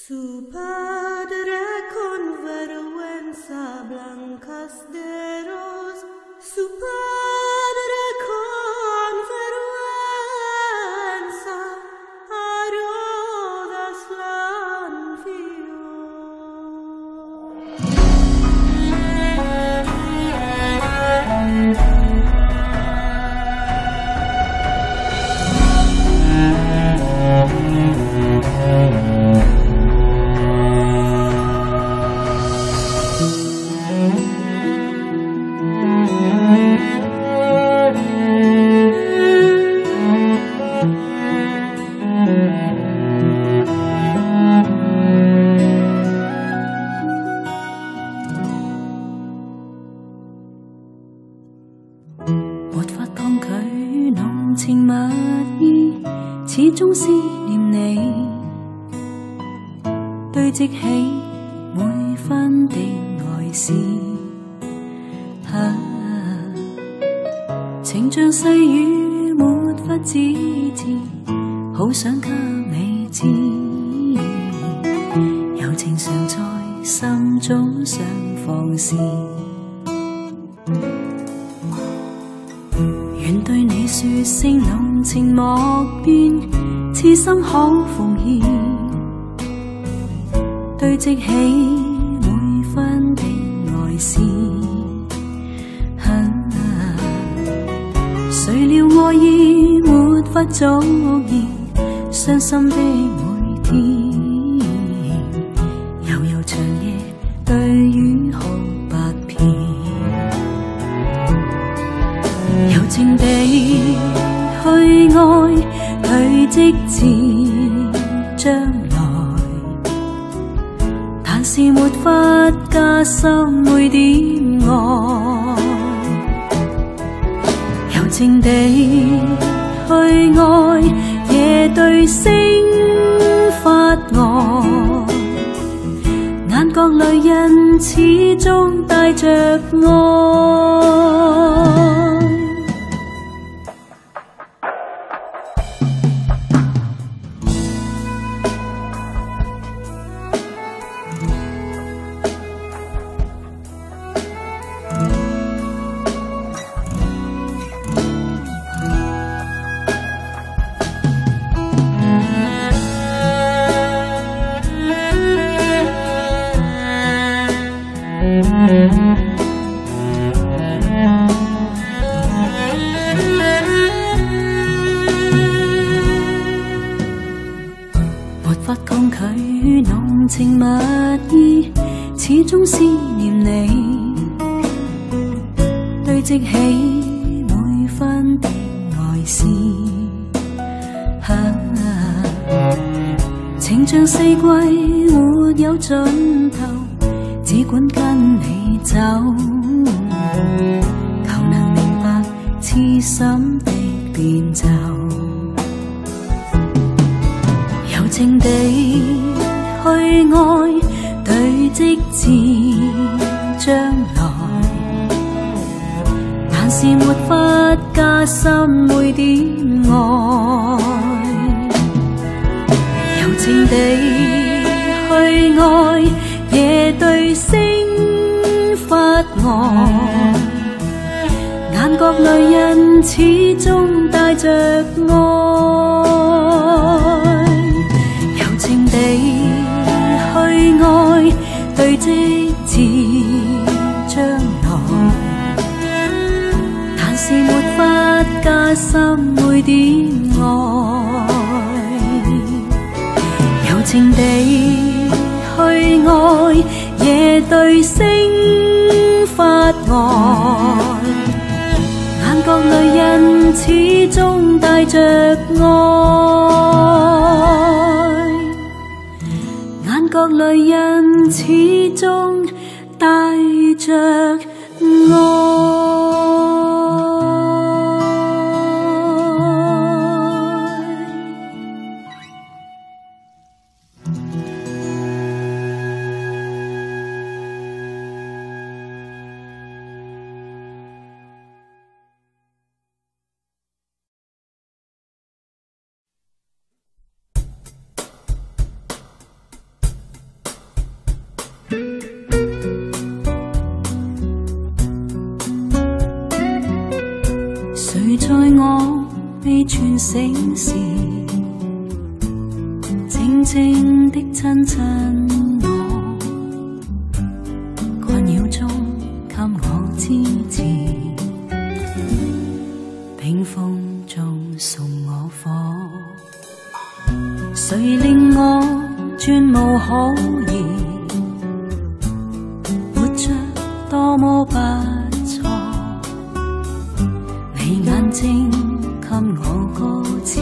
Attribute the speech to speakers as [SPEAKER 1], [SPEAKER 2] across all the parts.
[SPEAKER 1] Su padre con vergüenza blancas de ros, su padre con vergüenza a rodas l'anfio.始終思念你，堆積起每分的愛思，情像細雨沒法自持，好想給你知，柔情常在心中想放肆，願對你說聲濃情莫變，痴心可奉獻，堆積起每分的愛思，誰料愛意沒法早已，傷心的每天，悠悠長夜對雨哭百遍，柔情地去愛，累積至將來，但是沒法加深每點愛，柔情地去愛，夜對星發呆，眼角淚印始終帶着愛。沒法抗拒濃情蜜意，始終思念你，堆積起每分的愛思，情像四季沒有盡頭，只管跟你走，求能明白痴心的變奏，柔情地去愛，對積至將來，但是沒法加深每點愛，柔情地去愛，夜對星發呆，眼角淚印始終帶着愛，柔情地去愛，對積至將來，但是沒法加深每點愛，柔情地去愛，夜對星發呆，眼角淚印始終帶着愛，眼角淚印始終帶着愛。 醒時，靜靜的親親我，干擾中給我支持，冰封中送我火，誰令我絕無可疑？活着多麼不錯，你眼睛給我歌詞，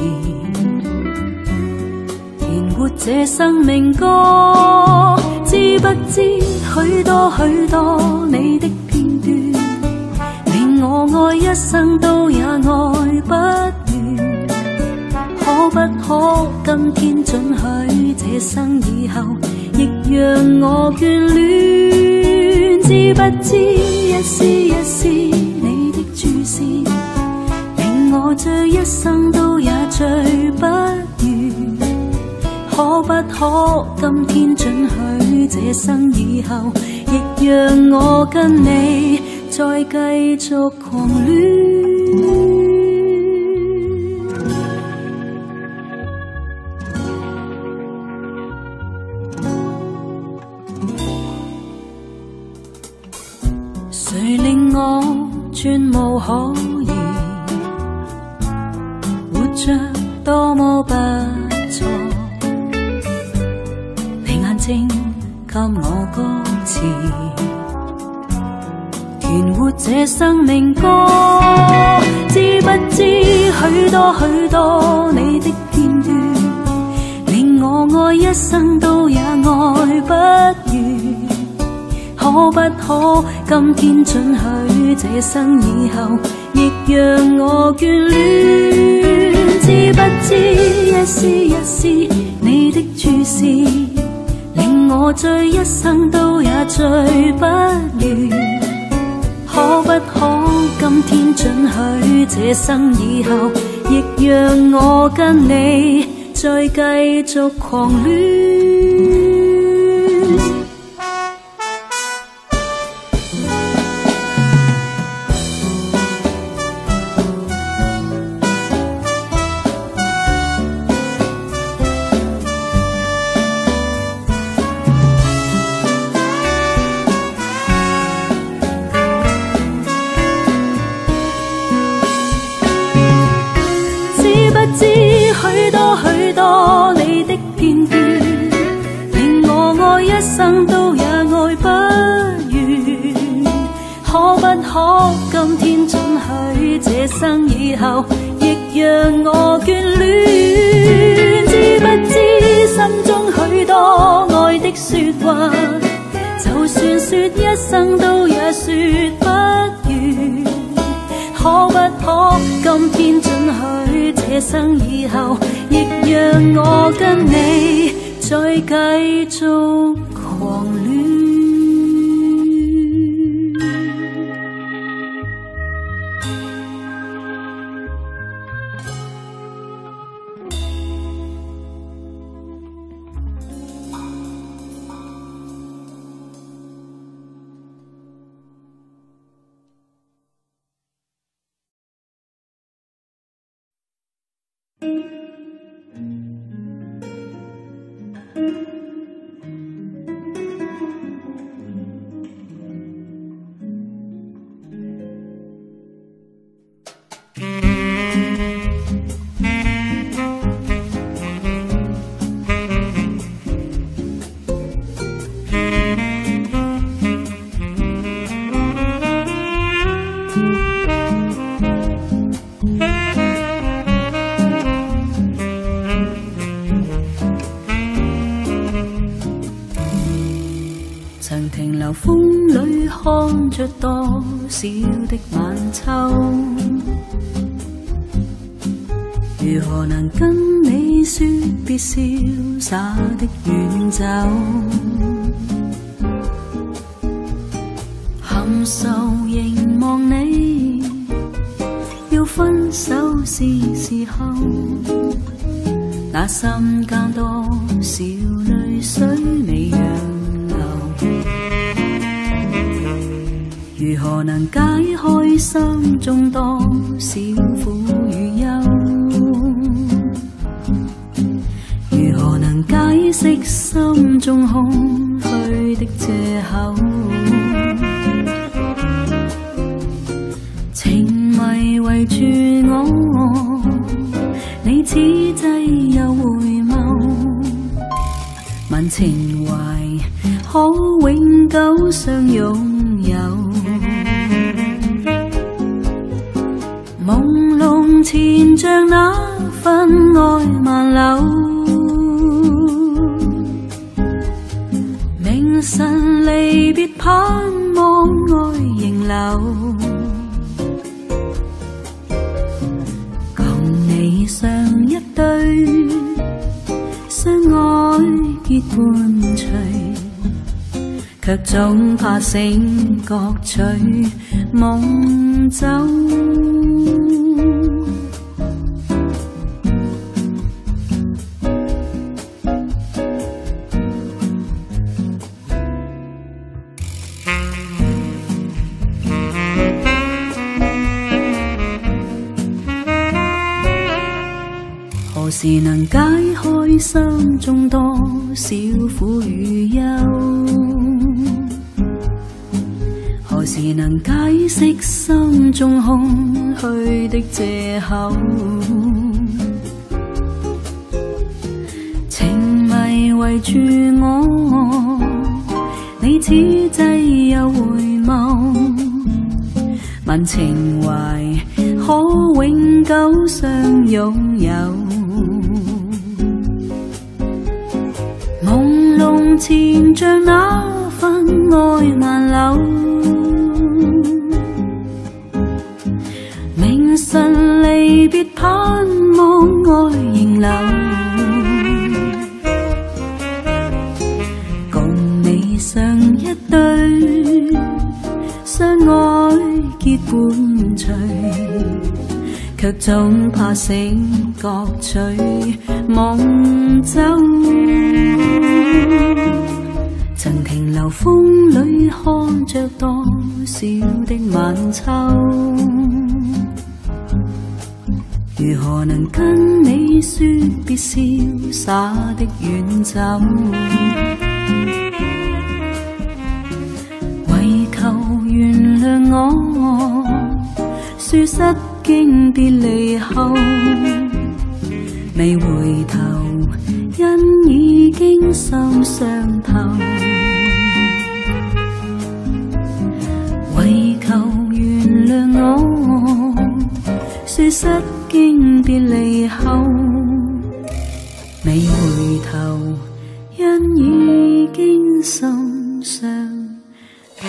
[SPEAKER 1] 填活這生命歌，知不知許多許多你的片段，令我愛一生都也愛不完。可不可今天准許這生以後，亦讓我眷戀？知不知一絲一絲你的注視，令我醉一生都也醉不完。可不可今天准許這生以後，亦讓我跟你再繼續狂戀？誰令我絕無可疑？活着多麼不錯，你眼睛給我歌詞，填活這生命歌。知不知許多許多你的片段，令我愛一生都也愛不完。可不可今天准許這生以後，亦讓我眷戀？知不知一絲一絲你的注視，令我醉一生都也醉不完。可不可今天准許這生以後，亦讓我跟你再繼續狂戀？知許多許多你的片段，令我愛一生都也愛不完。可不可今天准許這生以後，亦讓我眷戀？知不知心中許多愛的說話，就算說一生都也說不完。可不可今天准許這生以後，亦讓我跟你再繼續狂戀？曾停留風裏看着多少的晚秋，如何能跟你說別瀟灑的遠走？含愁凝望你，要分手是時候，那心間多少淚水未讓流，如何能解開心中多少苦與憂？ 何能解釋心中空虛的藉口？情迷圍住我，你此際又回眸，問情懷可永久相擁有。朦朧前像那份愛萬縷，明晨離別盼望愛仍留。你上一對相愛結伴隨，卻總怕醒覺取夢走。何時能解開心中多少苦與憂？何時能解釋心中空虛的藉口？情迷圍住我，你此際又回眸，問情懷可永久相擁有。朦朧前像那份愛萬縷，明晨離別盼望愛仍留。共你上一對相愛結伴隨，卻總怕醒覺取夢走。曾停留風裏看着多少的晚秋，如何能跟你說別瀟灑的遠走？為求原諒我，說失經別離後，未回頭，因已經心傷透。為求原諒我，說失經別離後，未回頭，因已經心傷透。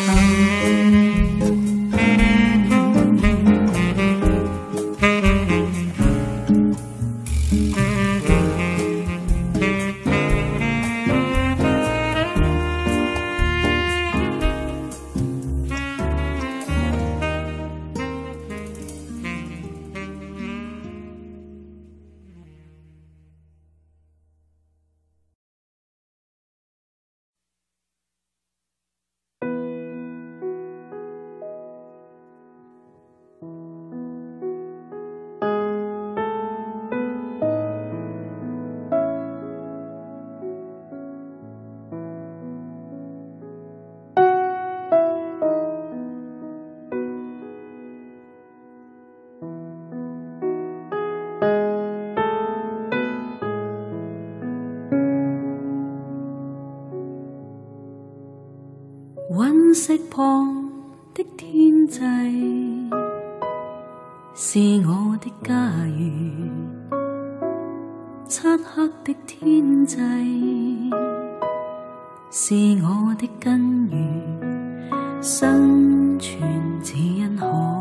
[SPEAKER 1] 隕石旁的天際是我的家園，漆黑的天際是我的根源，生存只因可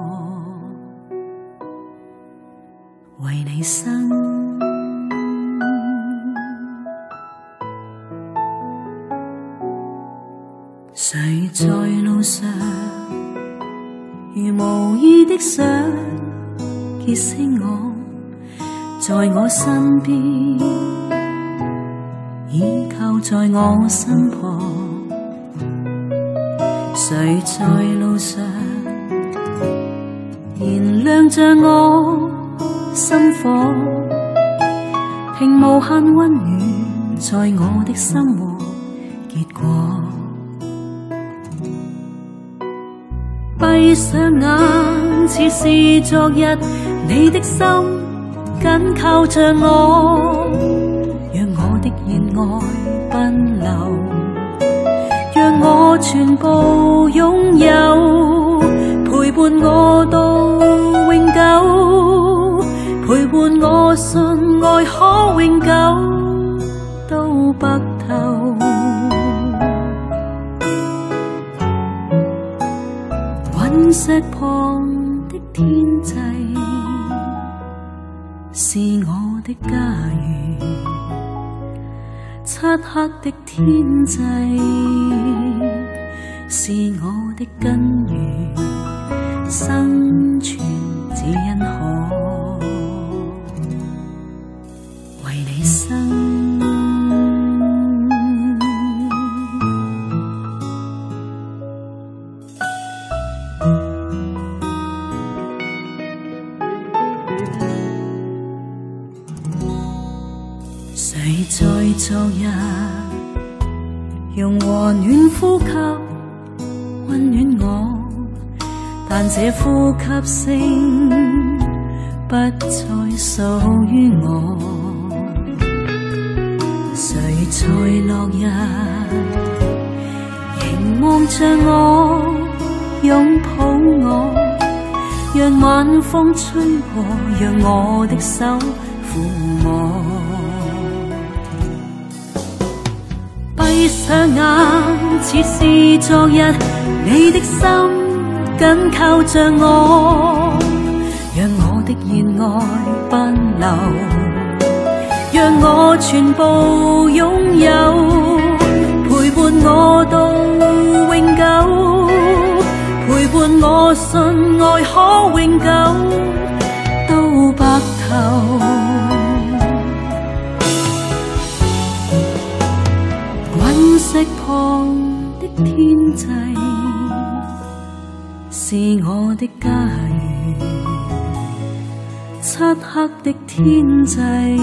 [SPEAKER 1] 為你生。誰在路上如無意的想結識我，在我身邊倚靠在我身旁。誰在路上燃亮着我心火，憑無限溫暖在我的生活結果。閉上眼，似是昨日，你的心緊靠着我，讓我的熱愛奔流，讓我全部擁有，陪伴我到永久，陪伴我信愛可永久到白頭。隕石旁的天際是我的家園，漆黑的天際是我的根源，生存只因可為你生。誰在昨日用和暖呼吸溫暖我，但這呼吸聲不再屬於我。誰在落日凝望着我，擁抱我，讓晚風吹過，讓我的手撫摸。閉上眼，似是昨日，你的心緊靠着我，讓我的熱愛奔流，讓我全部擁有，陪伴我到永久，陪伴我信愛可永久到白頭。隕石旁的天際是我的家園，漆黑的天際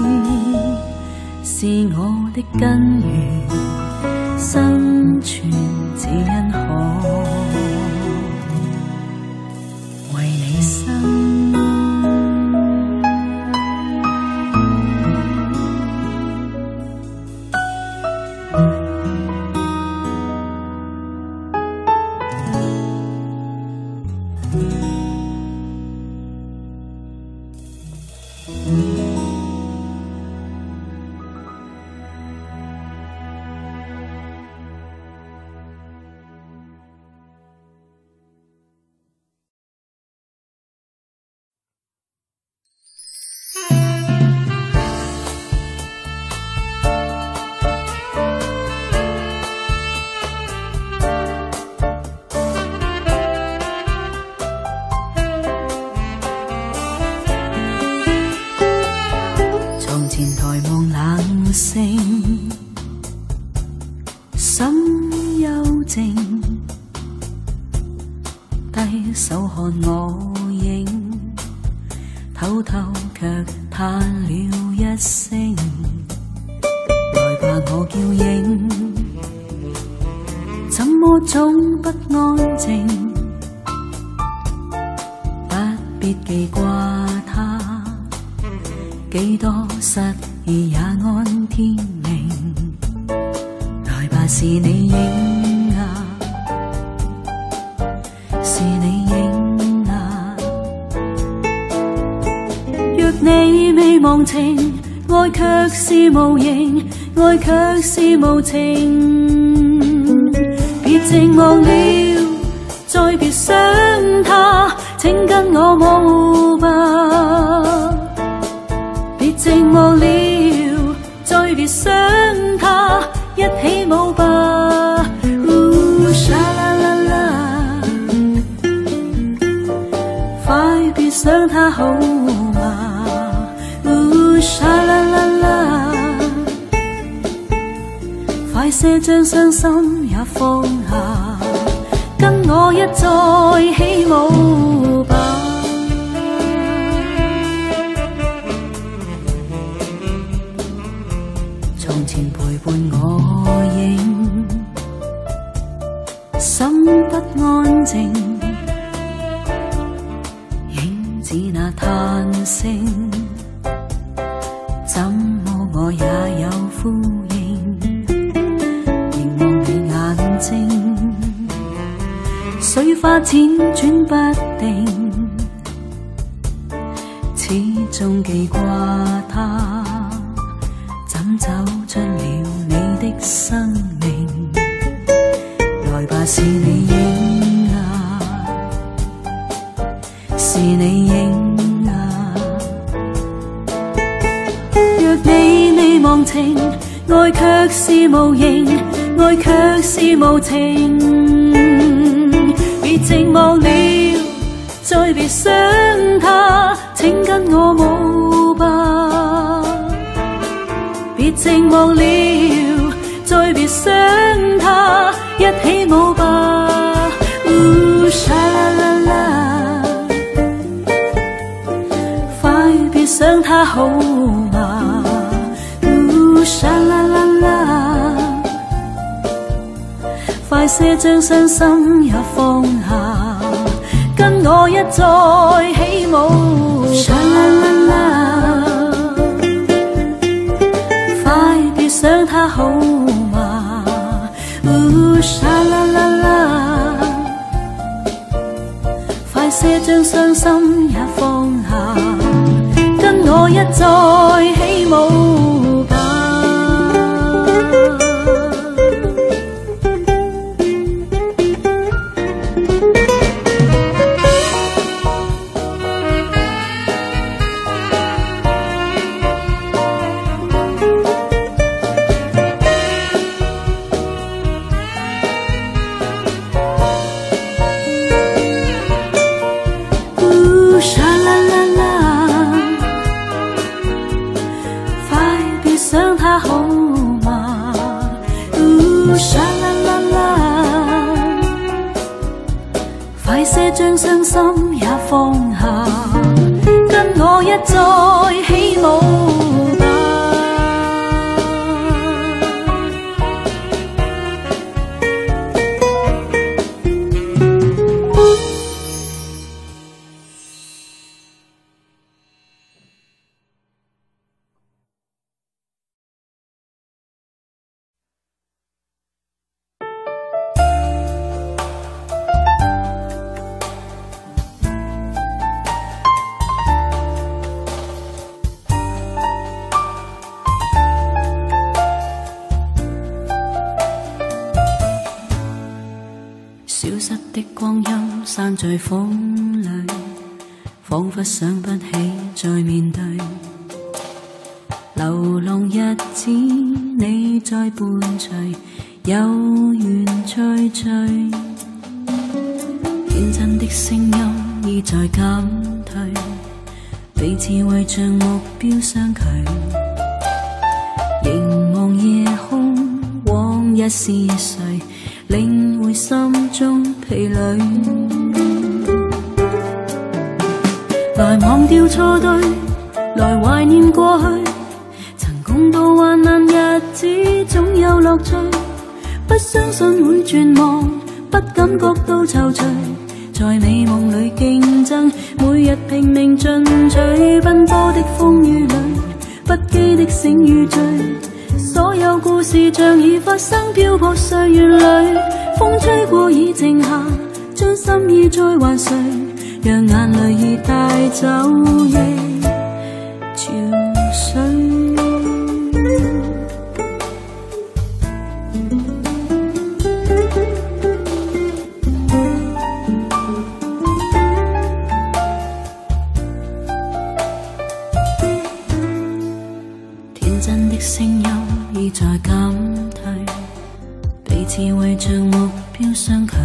[SPEAKER 1] 是我的根源，生存只因可為你生。前台望冷星，心幽靜，低手看我影，偷偷卻嘆了一聲，來吧我叫影，怎麼總不安靜，不必記掛他。幾多失意也安天明，來吧是你影啊，是你影啊。若你未忘情，愛卻是無形，愛卻是無情。別寂寞了，再別想他，請跟我舞吧。寂寞了，再別想他，一起舞吧。沙啦啦啦，快別想他好嗎？沙啦啦啦，快些將傷心也放下，跟我一再起舞吧。從陪伴我影，心不安靜，影子那嘆聲，怎麼我也有呼應？凝望你眼睛，水花輾轉不定，始終記掛他，怎走進了你的生命？來吧，是你影啊，是你影啊。若你未忘情，愛卻是無形，愛卻是無情。別寂寞了，再別想他，請跟我舞吧。別寂寞了，再別想他，一起舞吧。沙啦啦啦，快別想他好嗎？沙啦啦啦，快些將傷心也放下，跟我一再起舞。沙啦啦啦，快別想他好嗎？沙啦啦啦，快些將傷心也放下，跟我一再起舞吧。將傷心也放下，跟我一再起舞吧。消失的光陰散在風裏，彷彿想不起再面對。流浪日子你在伴隨，有緣聚聚。天真的聲音已在減退，彼此為像目標相距。凝望夜空，往日是誰？領會心中疲累，來忘掉錯對，來懷念過去。曾共度患難日子，總有樂趣。不相信會絕望，不感覺到躊躇。在美夢裏競爭，每日拼命進取。奔波的風雨裏，不羈的醒與醉。所有故事像已發生，漂泊歲月裏，風吹過已靜下，將心意再還誰？讓眼淚已帶走憶潮水。天真的聲音已在減退，彼此為像目標相距。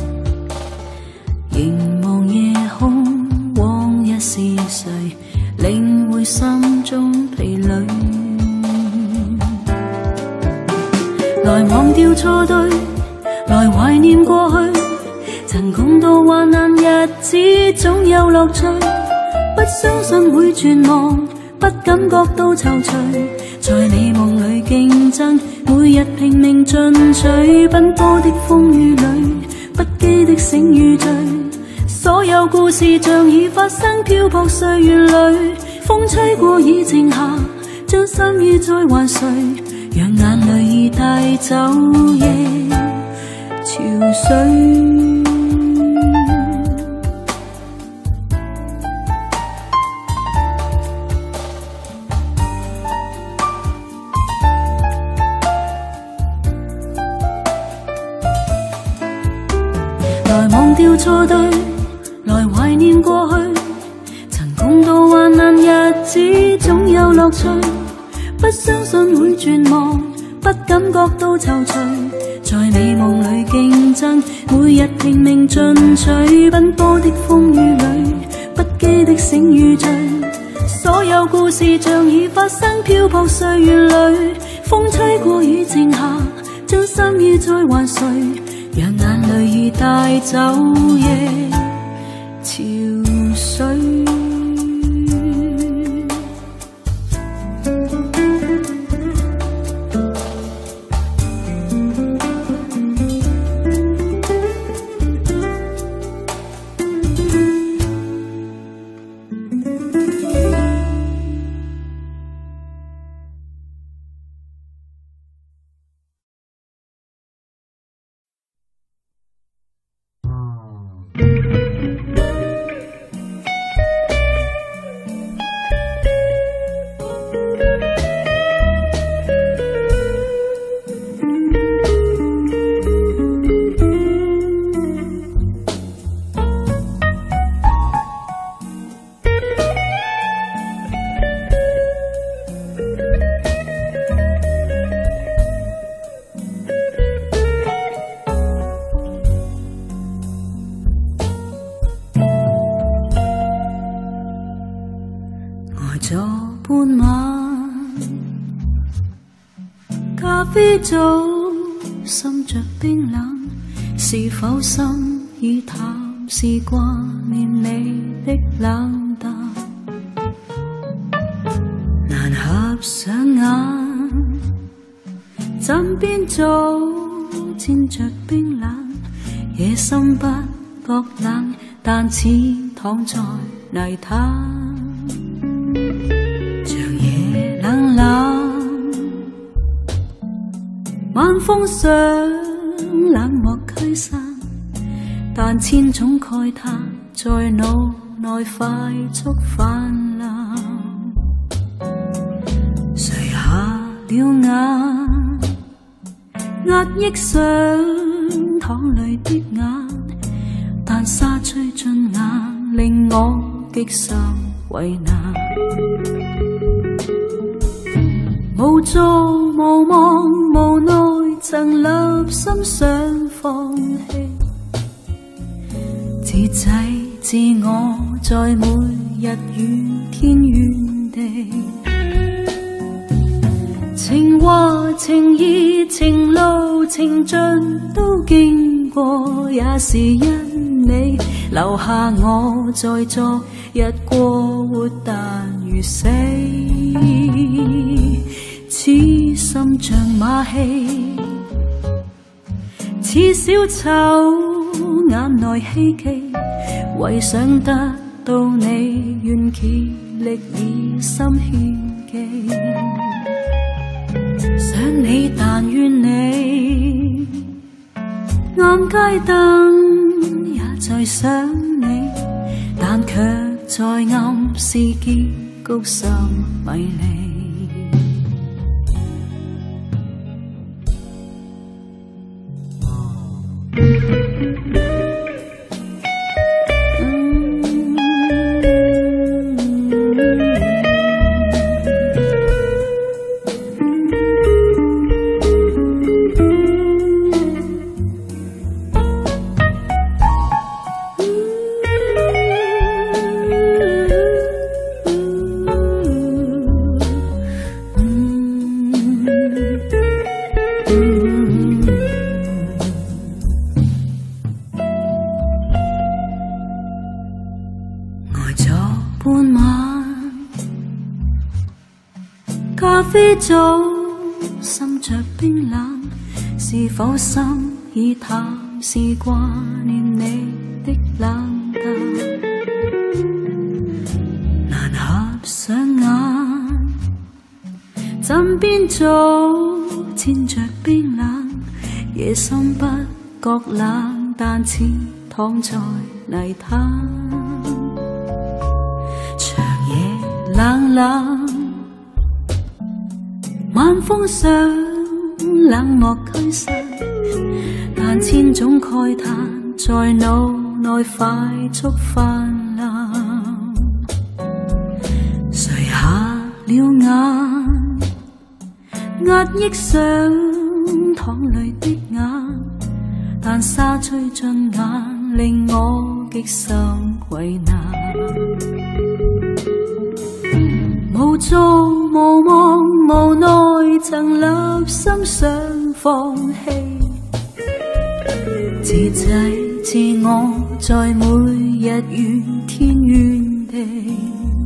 [SPEAKER 1] 凝望夜空，往日是誰？領會心中疲累。來忘掉錯對，來懷念過去。曾共度患難日子，總有樂趣。不相信會絕望，不感覺到躊躇。 在你夢裏競爭，每日拼命進取，奔波的風雨裏，不羈的醒與醉，所有故事像已發生，漂泊歲月裏，風吹過已靜下，將心意再還誰，讓眼淚已帶走夜潮水。來忘掉錯對，來懷念過去，曾共度患難日子總有樂趣，不相信會絕望，不感覺到躊躇，在你夢裏競爭，每日拼命進取，奔波的風雨裏，不羈的醒與醉，所有故事像已發生，漂泊歲月裏，風吹過已靜下，將心意再還誰，讓眼淚已帶走夜潮水。坐半晚，咖啡早，心着冰冷，是否心已淡？是掛念你的冷淡，難合上眼，枕邊早沾着冰冷，野心不覺冷，但似躺在泥灘。冷冷，晚風想冷漠驅散，但千種慨嘆在腦內快速泛濫。垂下了眼，壓抑想淌淚的眼，但沙吹進眼，令我極受為難。無助無望無奈，曾立心想放棄，自制自我在每日與天遠地。情話情義情路情盡都經過，也是因你留下我在昨日過活，但如死。似心像馬戲，似小丑眼內希冀，為想得到你，願竭力以心獻技。想你但願你，暗街燈也在想你，但卻在暗示結局甚迷離。 飛早，心着冰冷，是否心已淡？是掛念你的冷淡，難合上眼。枕邊早，纏着冰冷，夜深不覺冷，但似躺在泥灘。長夜冷冷，晚風上冷漠驅散，但千種慨嘆在腦內快速泛濫。垂下了眼，壓抑上淌淚的眼，但沙吹進眼，令我極甚為難。無助無望無奈，曾立心想放棄，自制自我，在每日怨天怨地。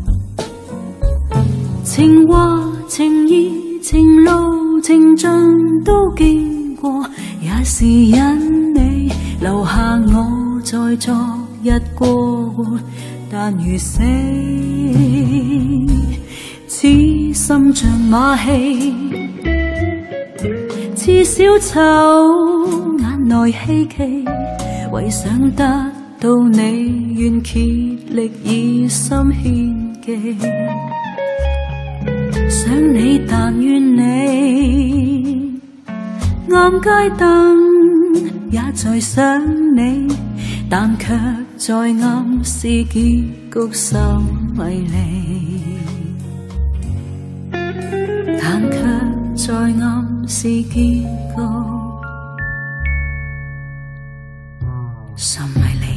[SPEAKER 1] 情話情義情路情盡都見過，也是因你留下我在昨日過活，但如死似心像馬戲，似小丑眼內希冀，為想得到你願竭力以心獻技。想你但願你，暗街燈也在想你，但卻在暗示結局甚迷離，但卻在暗示結局甚迷離。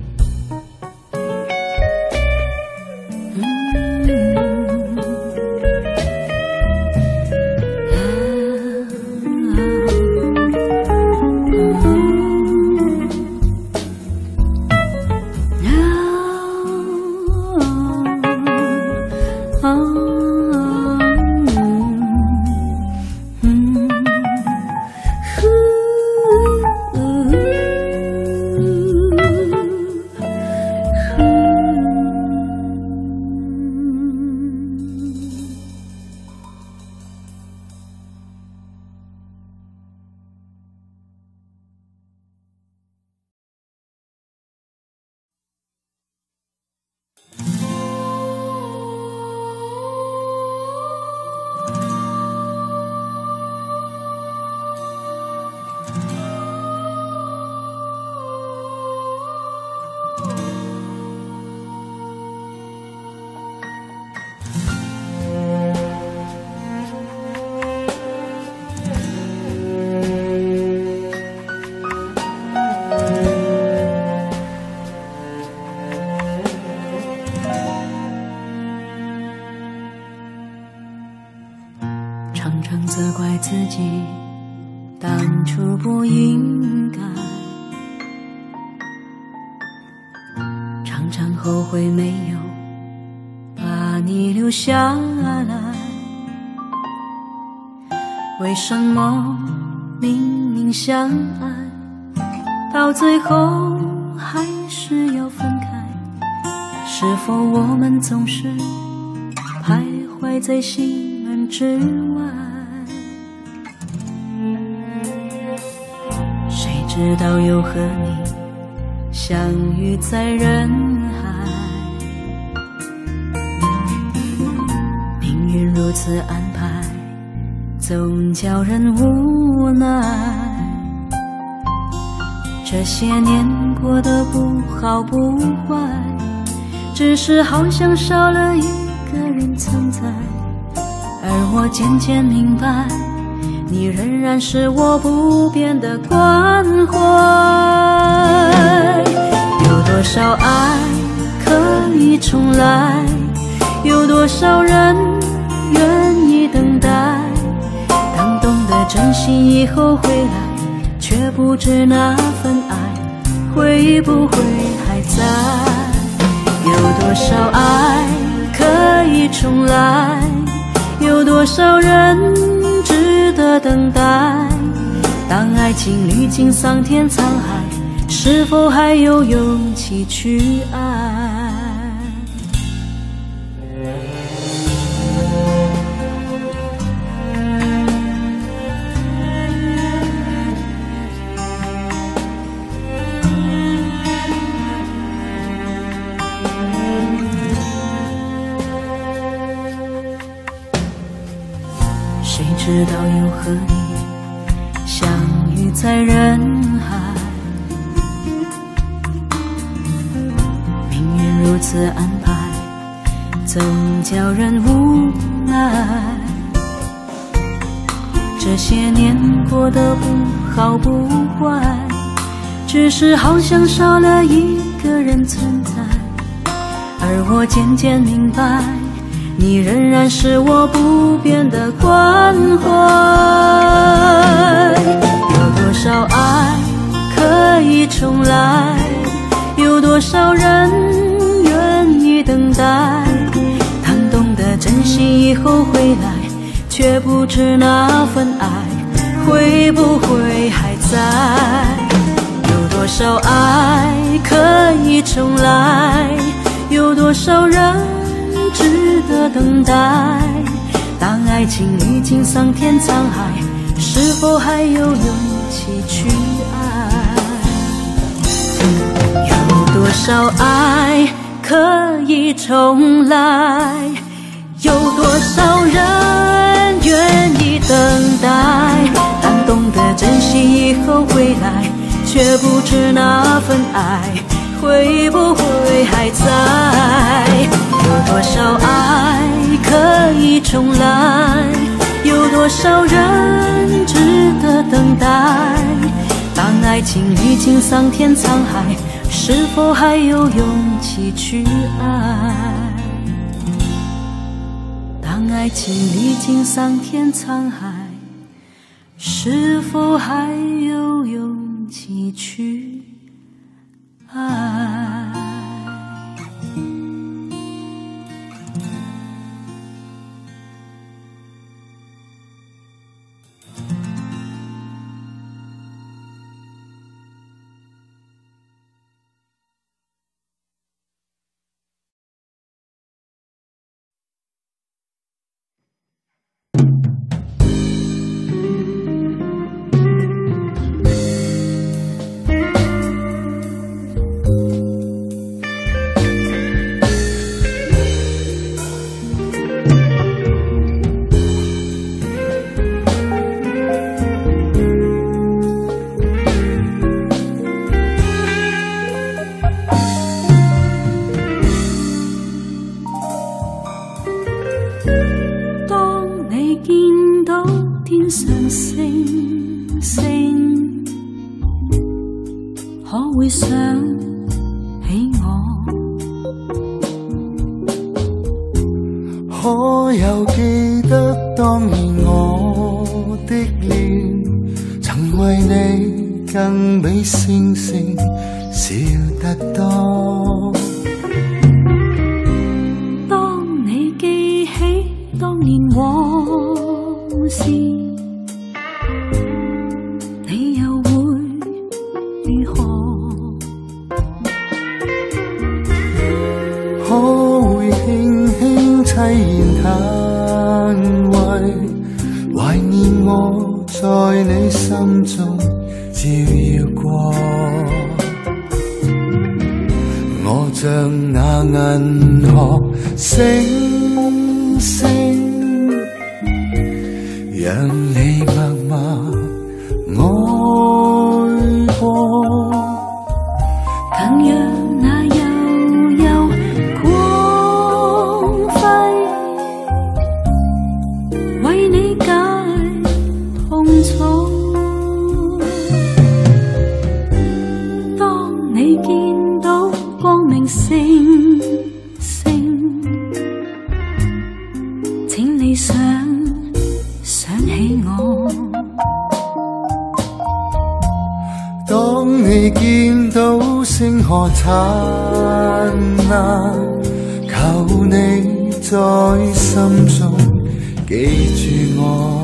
[SPEAKER 1] 常常责怪自己当初不应该，常常后悔没有把你留下来。为什么明明相爱，到最后还是要分开？是否我们总是徘徊在心门之外？谁知道又和你相遇在人海，命运如此安排，总叫人无奈。这些年过得不好不坏，只是好像少了一个人存在。而我渐渐明白，你仍然是我不变的关怀。有多少爱可以重来，有多少人愿意等待，当懂得珍惜以后回来，却不知那份爱会不会还在。有多少爱可以重来， 有多少人值得等待？当爱情历经桑田沧海，是否还有勇气去爱？谁知道又和你相遇在人海，命运如此安排，总叫人无奈。这些年过得不好不坏，只是好像少了一个人存在。而我渐渐明白，你仍然是我不变的关怀。有多少爱可以重来？有多少人愿意等待？当懂得珍惜以后回来，却不知那份爱会不会还在。有多少爱可以重来？有多少人值得等待？当爱情历经桑田沧海，是否还有勇气去爱？有多少爱可以重来？有多少人愿意等待？当懂得珍惜以后回来，却不知那份爱会不会还在？有多少爱可以重来？有多少人值得等待？当爱情历经桑田沧海，是否还有勇气去爱？当爱情历经桑田沧海，是否还有勇气去爱？會想起我，
[SPEAKER 2] 可有記得當年我的臉，曾為你更比星星笑得多。
[SPEAKER 1] 當你記起當年往事，你又會如何？
[SPEAKER 2] 可會輕輕凄然嘆喟，懷念我在你心中照耀過。我像那銀河星星，讓你默默愛過，
[SPEAKER 1] 更讓那悠悠光輝為你解痛楚。當你見到光明星星，請你想起我。
[SPEAKER 2] 當你見到星河燦爛，求你在心中記住我。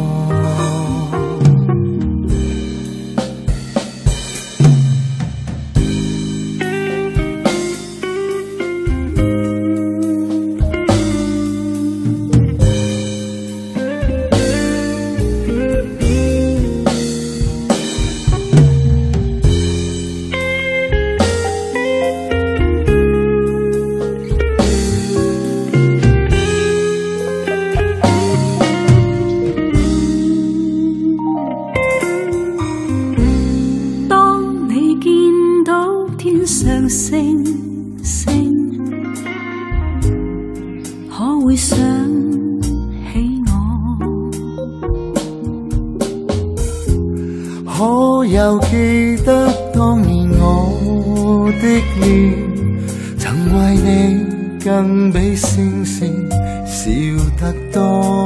[SPEAKER 2] 可又記得當年我的臉，曾為你更比星星笑得多。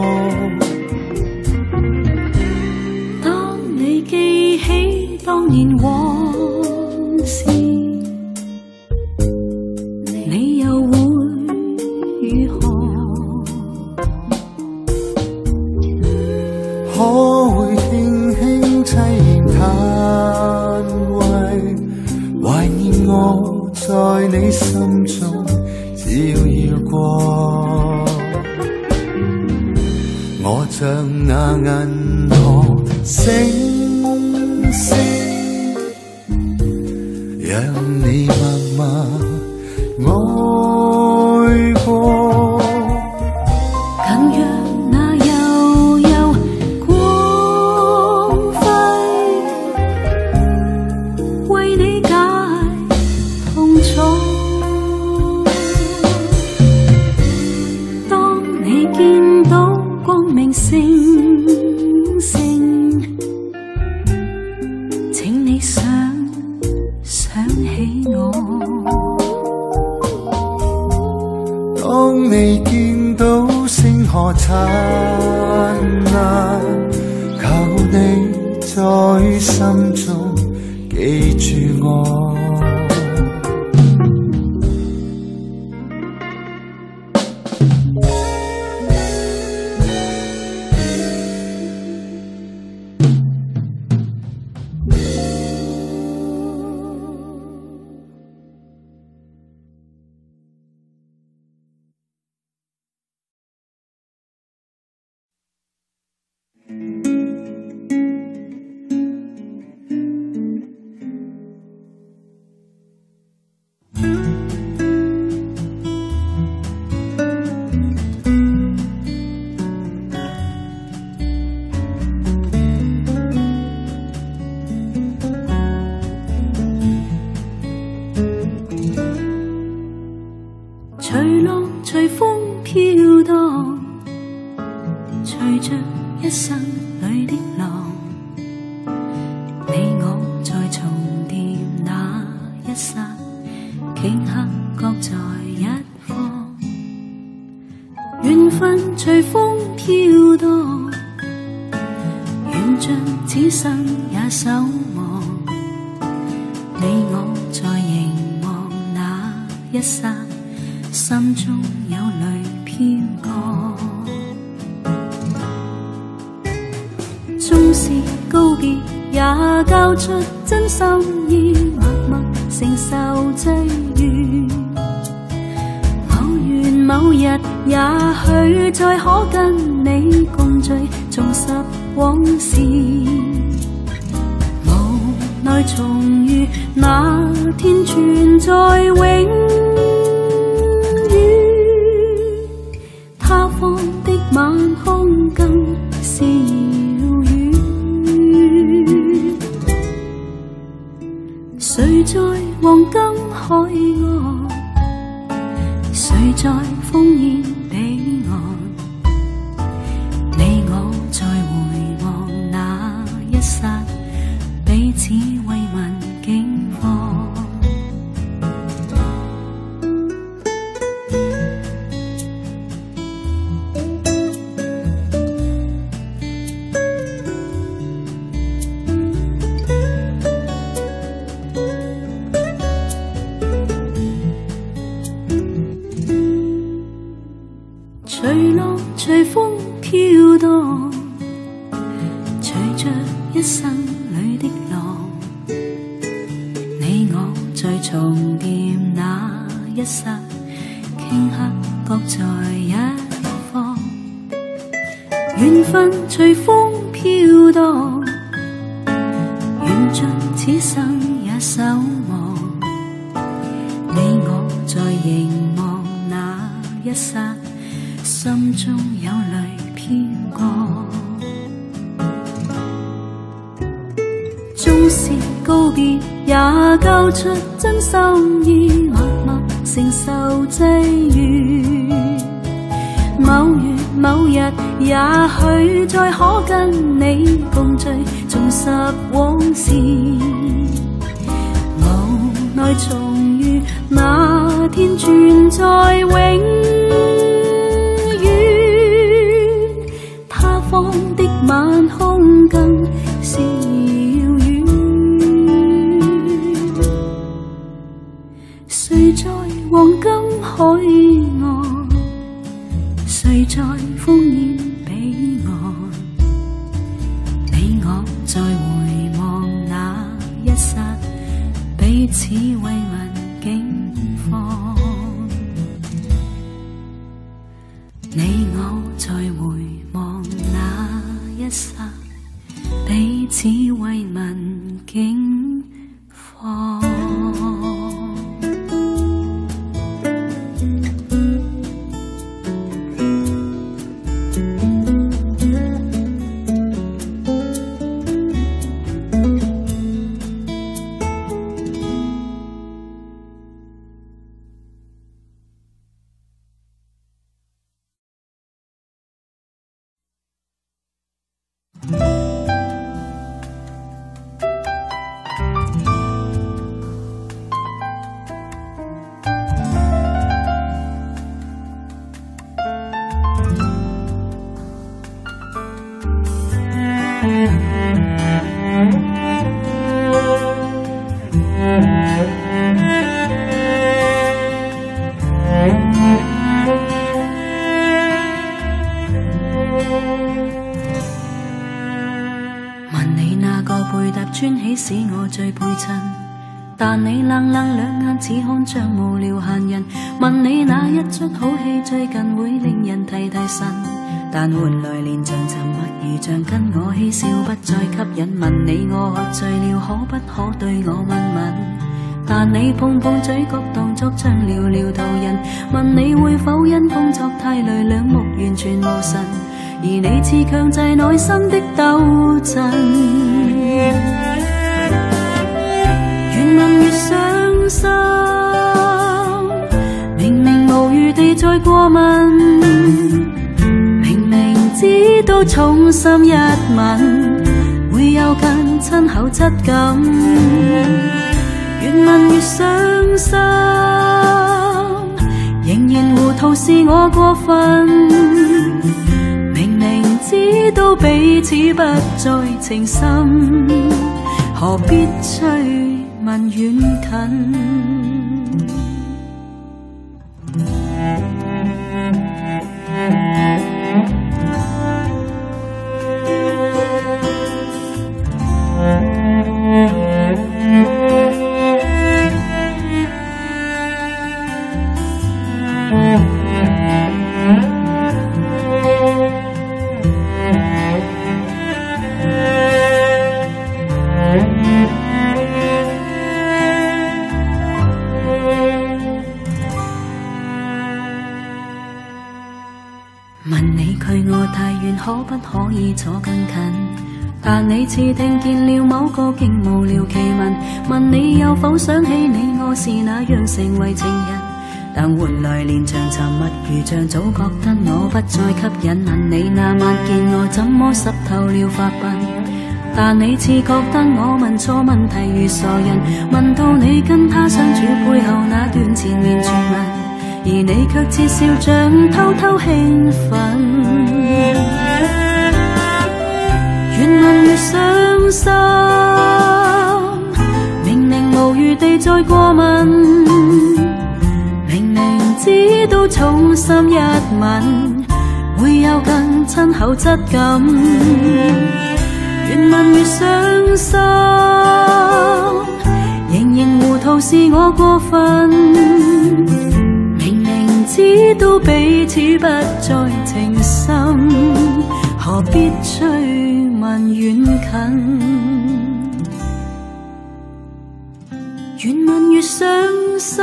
[SPEAKER 1] 當你記起當年往事，你又會如何？
[SPEAKER 2] 可會輕輕凄然嘆謂，懷念我在你心中照耀過。我像那銀河星星，讓你默默愛過。
[SPEAKER 1] 更讓那悠悠光輝為你解痛楚。當你見到光明星星，請你想起我。
[SPEAKER 2] 當你見到星河燦爛，求你在心中記住我。
[SPEAKER 1] 隨浪隨風飄蕩，隨着一生裏的浪，你我在重疊那一剎，頃刻各在一方。緣分隨風飄蕩，願將此生也守望。你我在凝望那一剎，心中有淚飄過。縱是告別也交出真心意，默默承受際遇。我願某日也許再可跟你共聚，重拾往事。無奈重遇那天存在永他方的晚空更是遙遠，誰在黃金海岸，誰在烽煙彼岸？你我在回望那一剎，彼此慰問境況。隨浪隨風飄里的浪，你我在重疊那一剎，頃刻各在一方，緣分隨風飄蕩，緣盡此生也守望，你我在凝望那一剎，心中有淚飄過。縱是告別也交出真心意，默默承受際遇。某月某日，也許再可跟你共聚，重拾往事。無奈重遇那天，存在永遠。他方的晚空更是遙遠。誰在黃金海岸？誰在烽煙彼岸？你我在回望那一剎，彼此慰問境況。你我在回望那一剎，彼此慰問境況。使我最配襯，但你冷冷兩眼似看像無聊閒人。問你哪一出好戲最近會令人提神，但換來連場沉默如像跟我嬉笑不再吸引。問你我喝醉了可不可對我吻吻，但你碰碰嘴角當作像寥寥途人。問你會否因工作太累兩目完全無神，而你似強制內心的鬥陣。越問越傷心，明明無餘地再過問，明明知道重心一吻會有更親厚質感，越問越傷心，仍然糊塗是我過分，明明知道彼此不再情深，何必追問遠近。問你距我太遠，可不可以坐更近？但你似聽見了某個竟無聊奇聞，問你有否想起你我是那樣成為情人？但換來連場沉默如像早覺得我不再吸引。問你那晚見我怎麼濕透了髮鬢？但你似覺得我問錯問題如傻人，問到你跟他相處背後那段纏綿傳聞，而你卻似笑像偷偷興奮。越問越傷心，明明無餘地再過問，明明知道重心一吻會有更親厚質感， 越問越傷心，仍然糊塗是我過分。明明知道彼此不再情深，何必追問遠近？越問越傷心，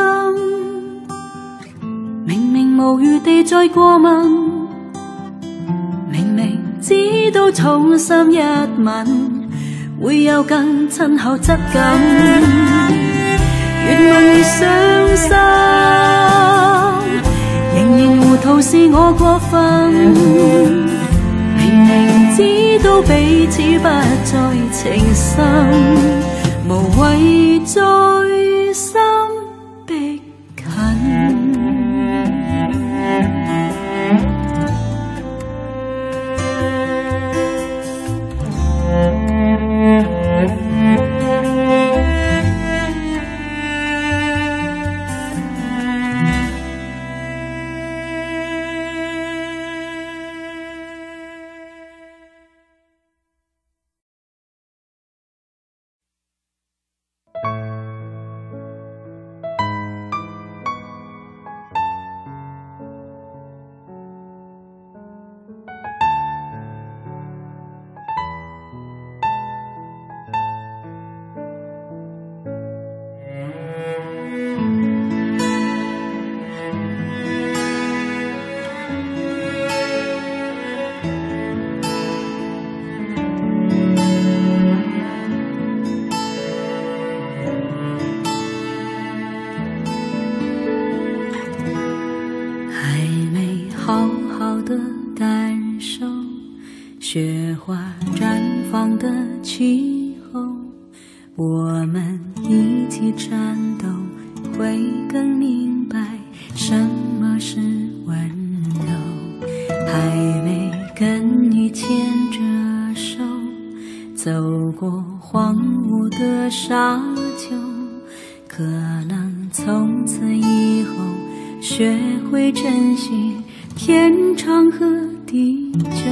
[SPEAKER 1] 明明無餘地再過問，明明知道重心一吻會有更親厚質感，越問越傷心，仍然糊塗是我過分。明明知道彼此不再情深，無謂再心逼近。雪花绽放的气候，我们一起战斗，会更明白什么是温柔。还没跟你牵着手，走过荒芜的沙丘，可能从此以后学会珍惜天长和地久。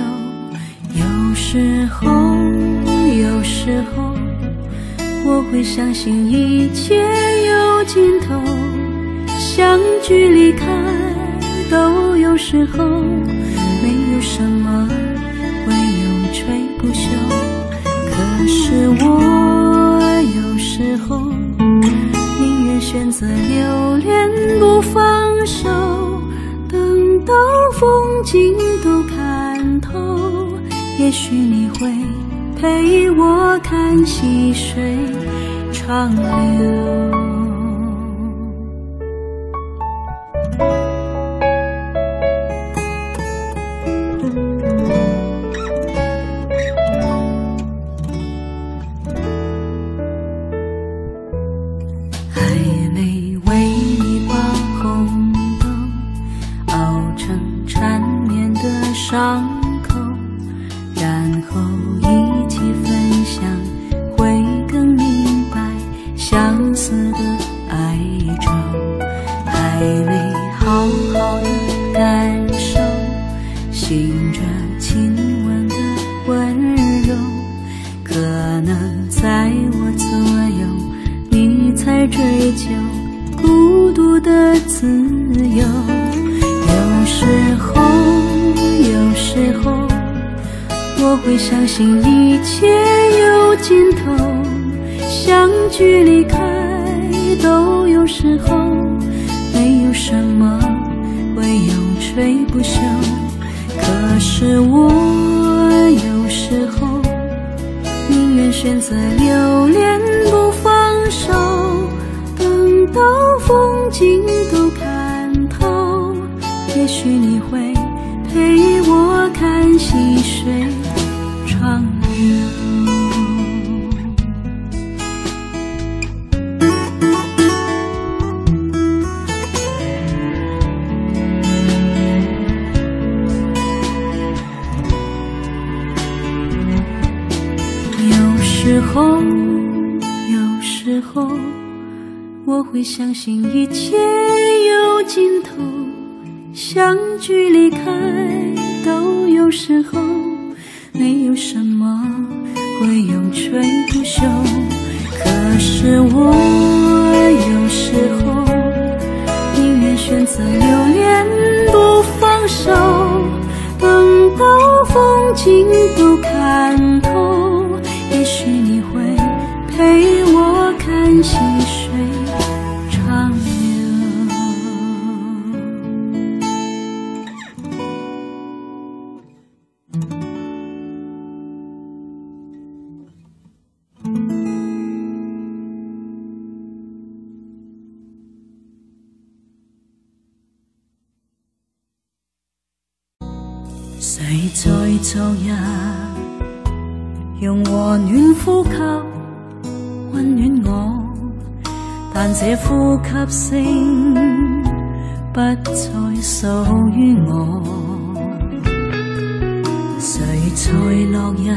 [SPEAKER 1] 有时候我会相信一切有尽头，相聚离开都有时候，没有什么会永垂不朽。可是我有时候宁愿选择留恋不放手，等到风景都看透，也许你会陪我看细水长流。还没为你把红豆熬成缠绵的伤口，然后一起分享，会更明白相思的哀愁。还没好好的感受醒着亲吻的温柔，可能在我左右，你才追求孤独的自由。有时候我会相信一切有尽头，相聚离开都有时候，没有什么会永垂不朽。可是我有时候宁愿选择留恋不放手，等到风景都看透，也许你会陪我看细水长流。有时候我会相信一切有尽头，相聚离开都有时候，没有什么会永垂不朽。可是我有时候宁愿选择留恋不放手，等到风景都看透，也许你会陪我看细水长流。谁在昨日用和暖呼吸温暖我，但这呼吸声不再属于我。谁在落日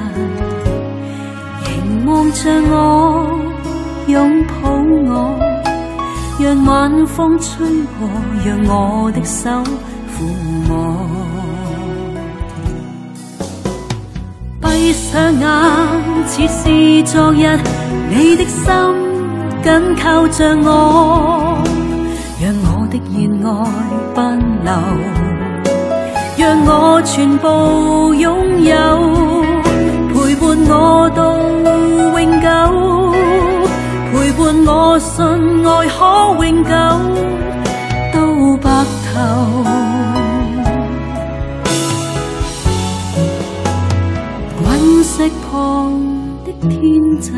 [SPEAKER 1] 凝望着我，拥抱我，让晚风吹过，让我的手撫摸。闭上眼，似是昨日，你的心緊靠着我，讓我的熱愛奔流，讓我全部擁有，陪伴我到永久，陪伴我信愛可永久到白頭。隕石旁的天際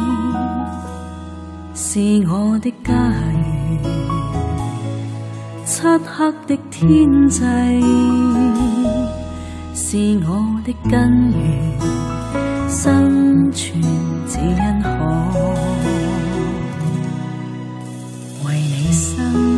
[SPEAKER 1] 是我的家園，漆黑的天際是我的根源，生存只因可為你生。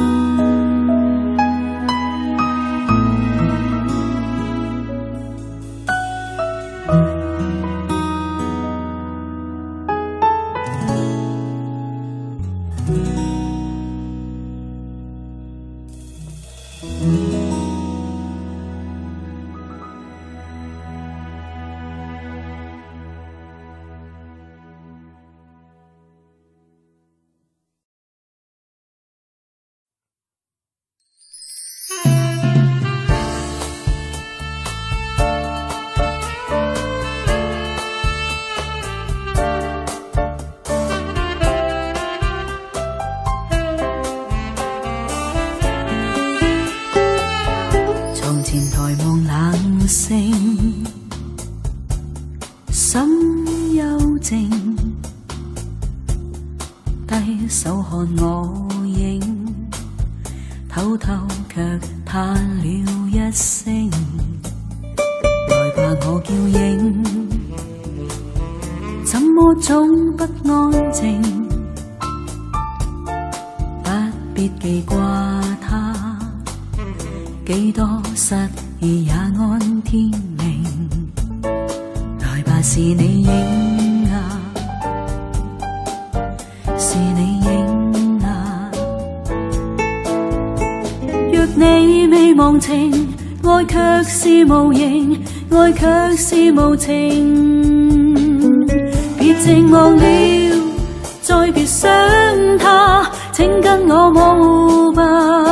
[SPEAKER 1] 心幽靜，低手看我影，偷偷卻嘆了一聲，來吧我叫影，怎麼總不安靜？不必記掛他，幾多失意也安天明。是你影啊，是你影啊。若你未忘情，愛卻是無形，愛卻是無情。別靜忘了，再別想他，請跟我模糊吧。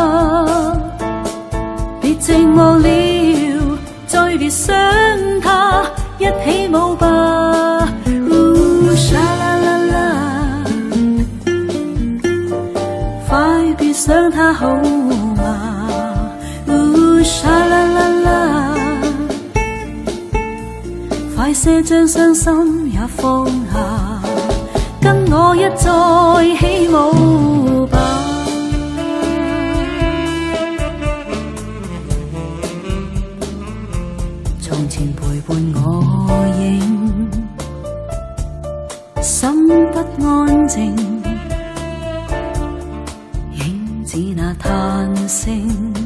[SPEAKER 1] 別靜忘了，再別想他。一起舞吧，沙啦啦啦，快別想他好嗎？沙啦啦啦，快些將傷心也放下，跟我一再起舞吧。從前陪伴我影，心不安靜，影子那嘆聲，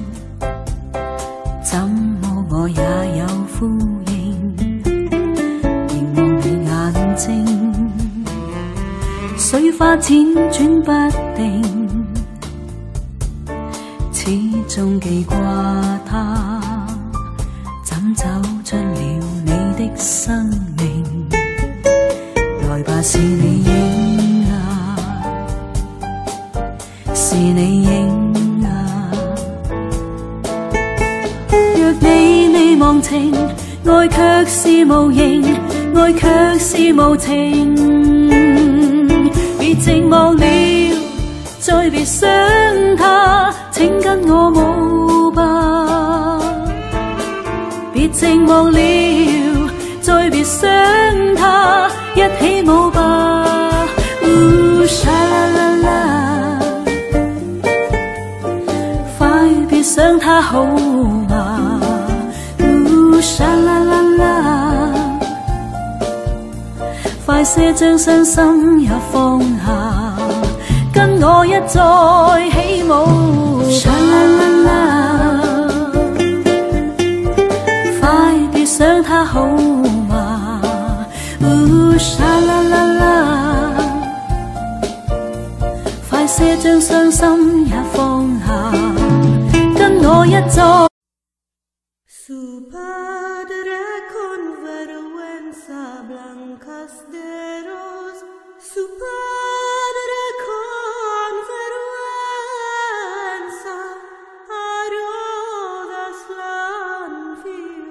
[SPEAKER 1] 怎麼我也有呼應？凝望你眼睛，水花輾轉不定，始終記掛他。走出了你的生命。 那是你影啊，是你影啊。若你未忘情，愛卻是無形，愛卻是無情。別寂寞了，再別想他，請跟我舞吧。別寂寞了，再別想他，一起舞吧。沙啦啦啦，快別想他好嗎？沙啦啦啦，快些將傷心也放下，跟我一再起舞。沙啦啦啦，快別想他好嗎？沙啦啦啦，快些將傷心也放下，跟我一再。
[SPEAKER 3] Su padre con vergüenza blancas de ros, su padre con vergüenza a rodas l'anfio.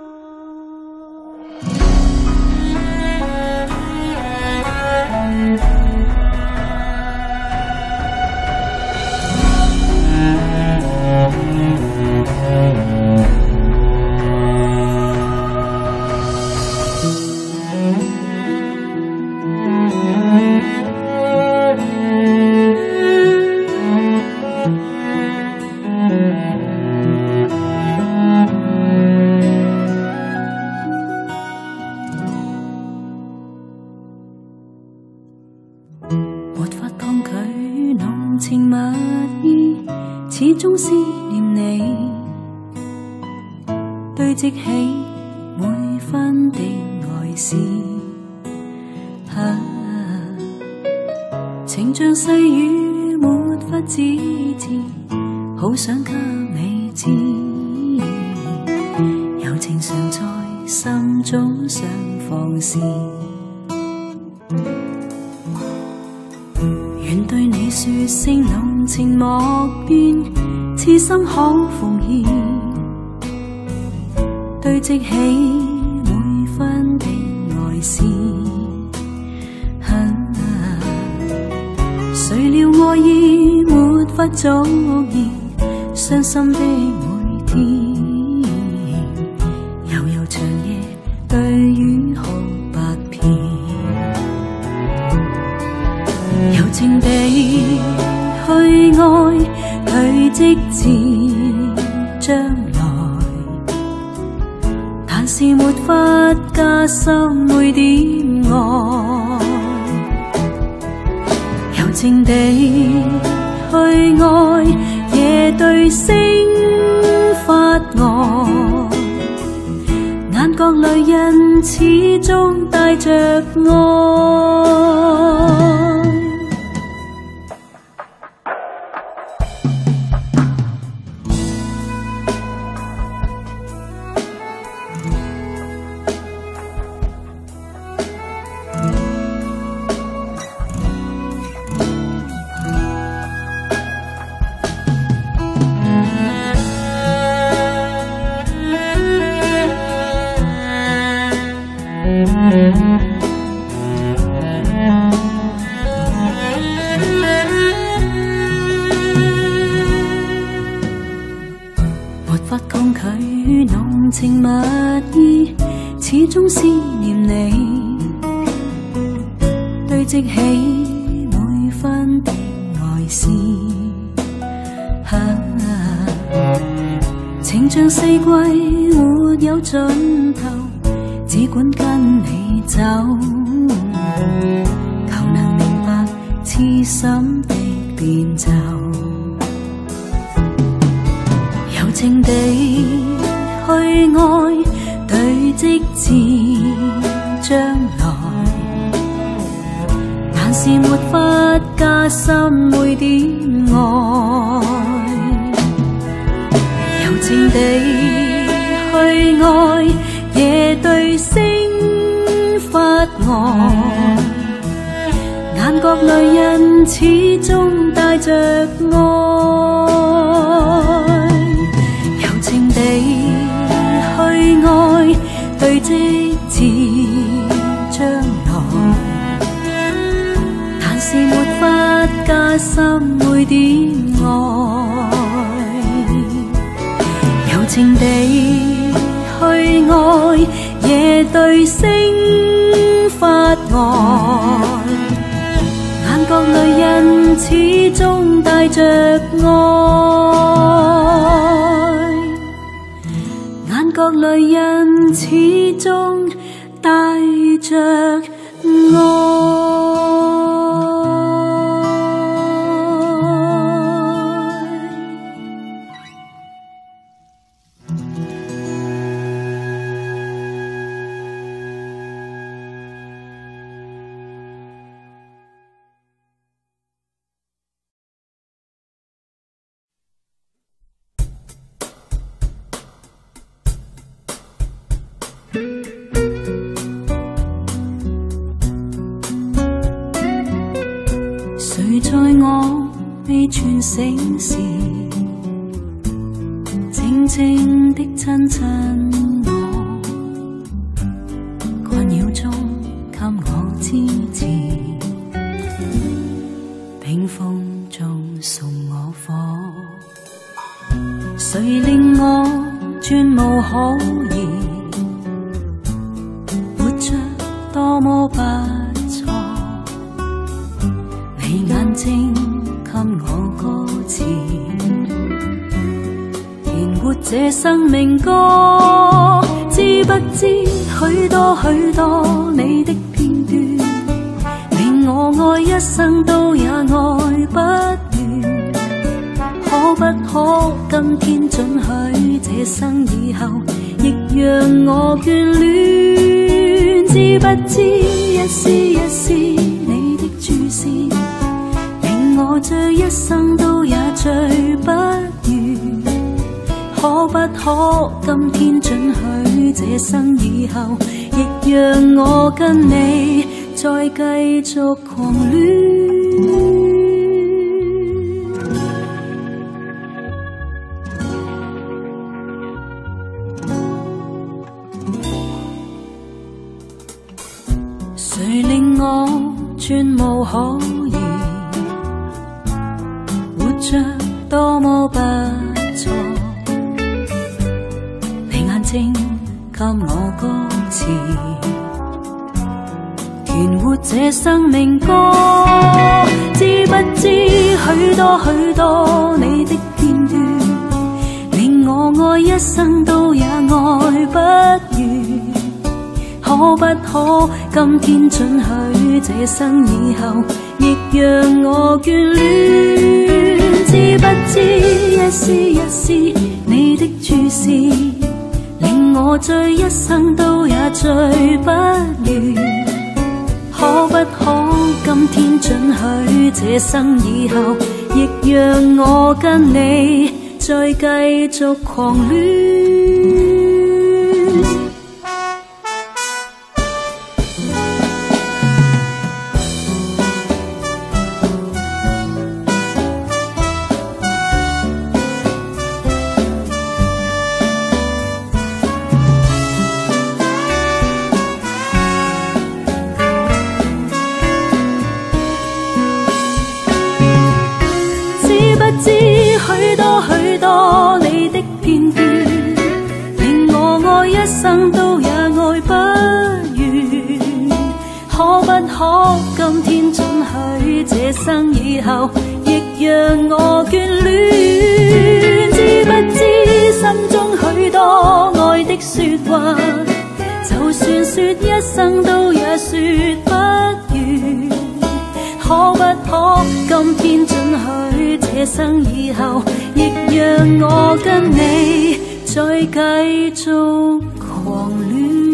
[SPEAKER 3] 始終思念你，堆積起每分的愛思。情像細雨沒法自持，好想給你知，柔情常在心中想放肆。願對你說聲濃情莫變，痴心可奉獻，堆積起每分的愛思。誰料愛意沒法早已，傷心的每天，悠悠長夜對雨哭百遍。柔情地去愛，堆積至將來，但是沒法加深每點愛。柔情地去愛，夜對星發呆，眼角淚印始終帶着愛。沒法抗拒濃情蜜意，始終思念你，堆積起每分的愛思。情像四季沒有盡頭，只管跟你走，求能明白痴心的變奏。柔情地去愛，堆積至將來，但是沒法加深每點愛。柔情地去愛，夜對星發呆， 各類人始終帶着愛，柔情地去愛，對積至將來，但是沒法加深每點愛，柔情地去愛，夜對星發呆。眼角裏人始終帶着愛，眼角裏人始終帶着愛。誰在我未全醒時，靜靜的親親我，干擾中給我支持，冰封中送我火，誰令我絕無可疑，活着多麼不錯，你眼睛給我歌詞，填活這生命歌，知不知許多許多你的片段，令我愛一生都也愛不完，可不可今天准許這生以後亦讓我眷戀，知不知一絲一絲你的注視，令我醉一生都也醉不完，可不可今天准許這生以後亦讓我跟你再繼續狂戀。誰令我絕無可疑，活着多麼不錯，你眼睛給我歌詞，填活這生命歌，知不知許多許多你的片段，令我愛一生都也愛不完，可不可今天准許這生以後亦讓我眷戀，知不知一絲一絲你的注視，令我醉一生都也醉不完，可不可今天准許這生以後亦讓我跟你再繼續狂戀。知許多許多你的片段，令我愛一生都也愛不完，可不可今天准許這生以後亦讓我眷戀，知不知心中許多愛的說話，就算說一生都也說不完，可不可今天准許這生以後亦讓我跟你再繼續狂戀。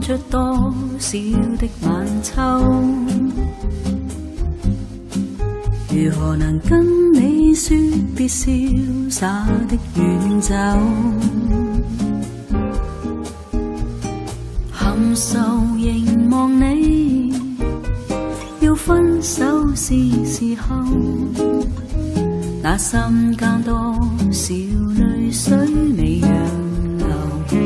[SPEAKER 3] 出多少的晚秋，如何能跟你說別瀟灑的遠走？含愁凝望你，要分手是時候，那心間多少淚水未讓流，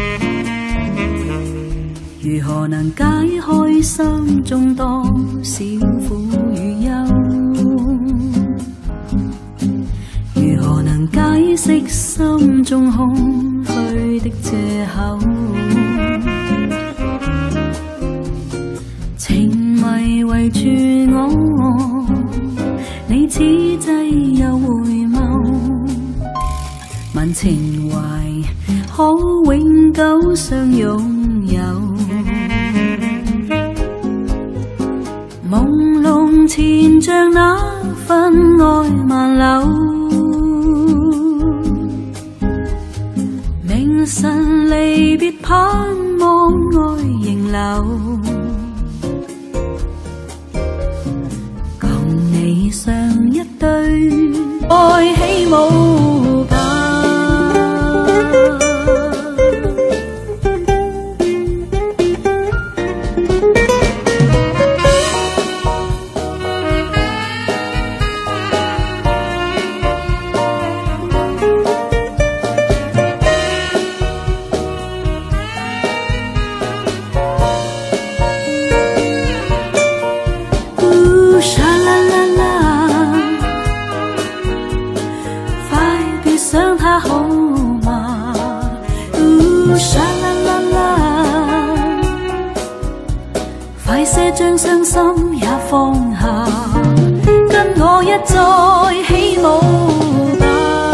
[SPEAKER 3] 如何能解開心中多少苦與憂？如何能解釋心中空虛的藉口？情迷圍住我，你此際又回眸，問情懷可永久相擁有。朦朧前像那份愛萬縷，明晨離別盼望愛仍留。上一對愛起舞吧，想他好嗎？沙啦啦啦，快些將傷心也放下，跟我一再起舞吧。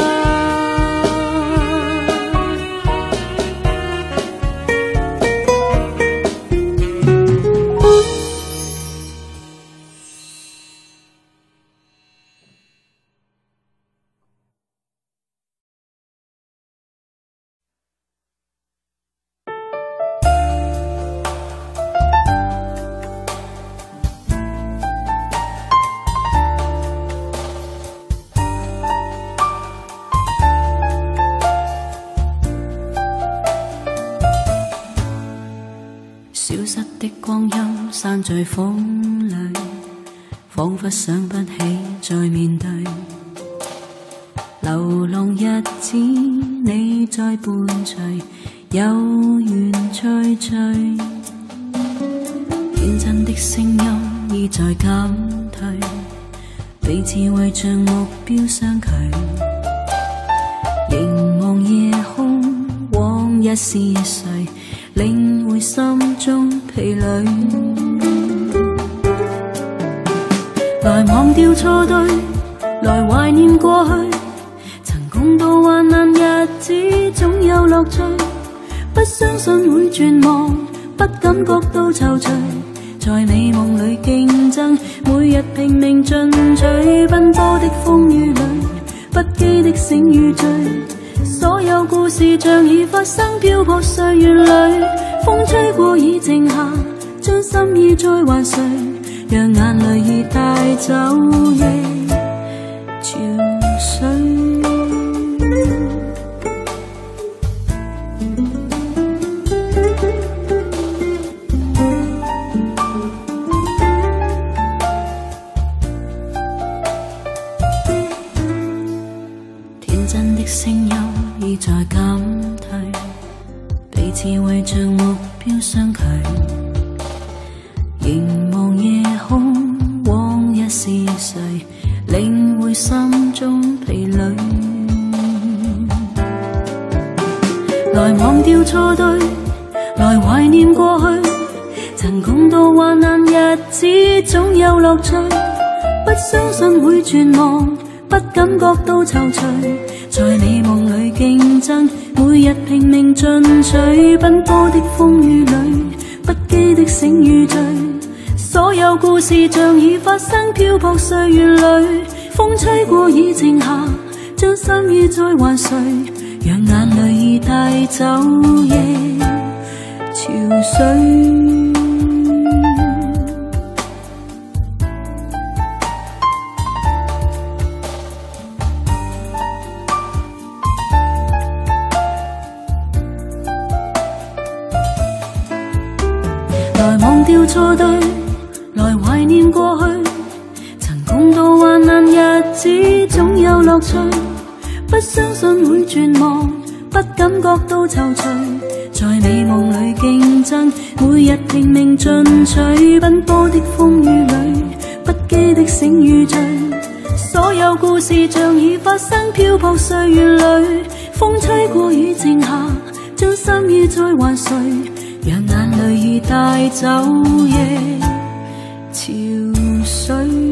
[SPEAKER 3] 消失的光陰散在風裏，彷彿想不起再面對。流浪日子你在伴隨，有緣隨隨。天真的聲音已在減退，彼此為像目標相距。凝望夜空，往日是誰？領會心中疲累，來忘掉錯對，來懷念過去。曾共度患難日子，總有樂趣。不相信會絕望，不感覺到躊躇。在美夢裏競爭，每日拼命進取。奔波的風雨裏，不羈的醒與醉。所有故事像已發生，漂泊歲月裏，風吹過已靜下，將心意再還誰？讓眼淚已帶走夜潮水。天真的聲音已在減退，彼此為像目標相距。凝望夜空，往日是誰？領會心中疲累。來忘掉錯對，來懷念過去。曾共度患難日子，總有樂趣。不相信會絕望，不感覺到躊躇。在美夢裏競爭，每日拼命進取。奔波的風雨裏，不羈的醒與醉。所有故事像已發生，漂泊歲月裏，風吹過已靜下，將心意再還誰？讓眼淚已帶走夜
[SPEAKER 1] 潮水。來忘掉錯對，來懷念過去，曾共度患難日子，總有樂趣。不相信會絕望，不感覺到躊躇，在美夢裏競爭，每日拼命進取，奔波的風雨裏，不羈的醒與醉，所有故事像已發生，漂泊歲月裏，風吹過雨靜下，將心意再還誰？讓眼淚已帶走夜潮水。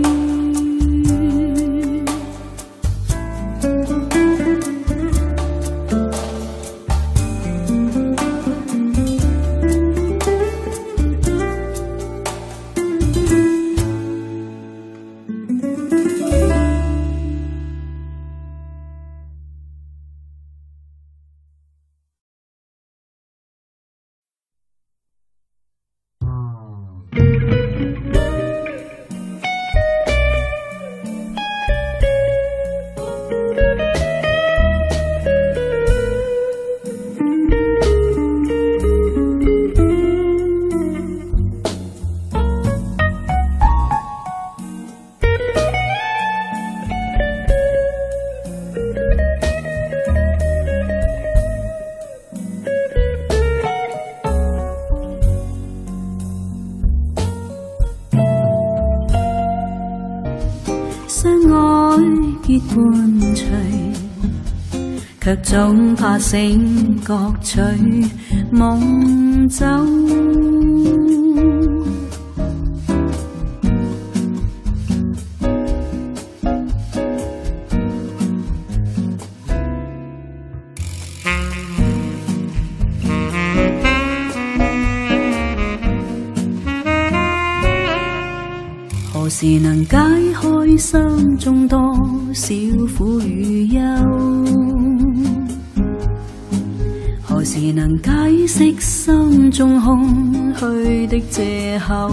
[SPEAKER 1] 相愛結伴隨，卻總怕醒覺隨夢走。何時能解開心中多少苦與憂？何時能解釋心中空虛的藉口？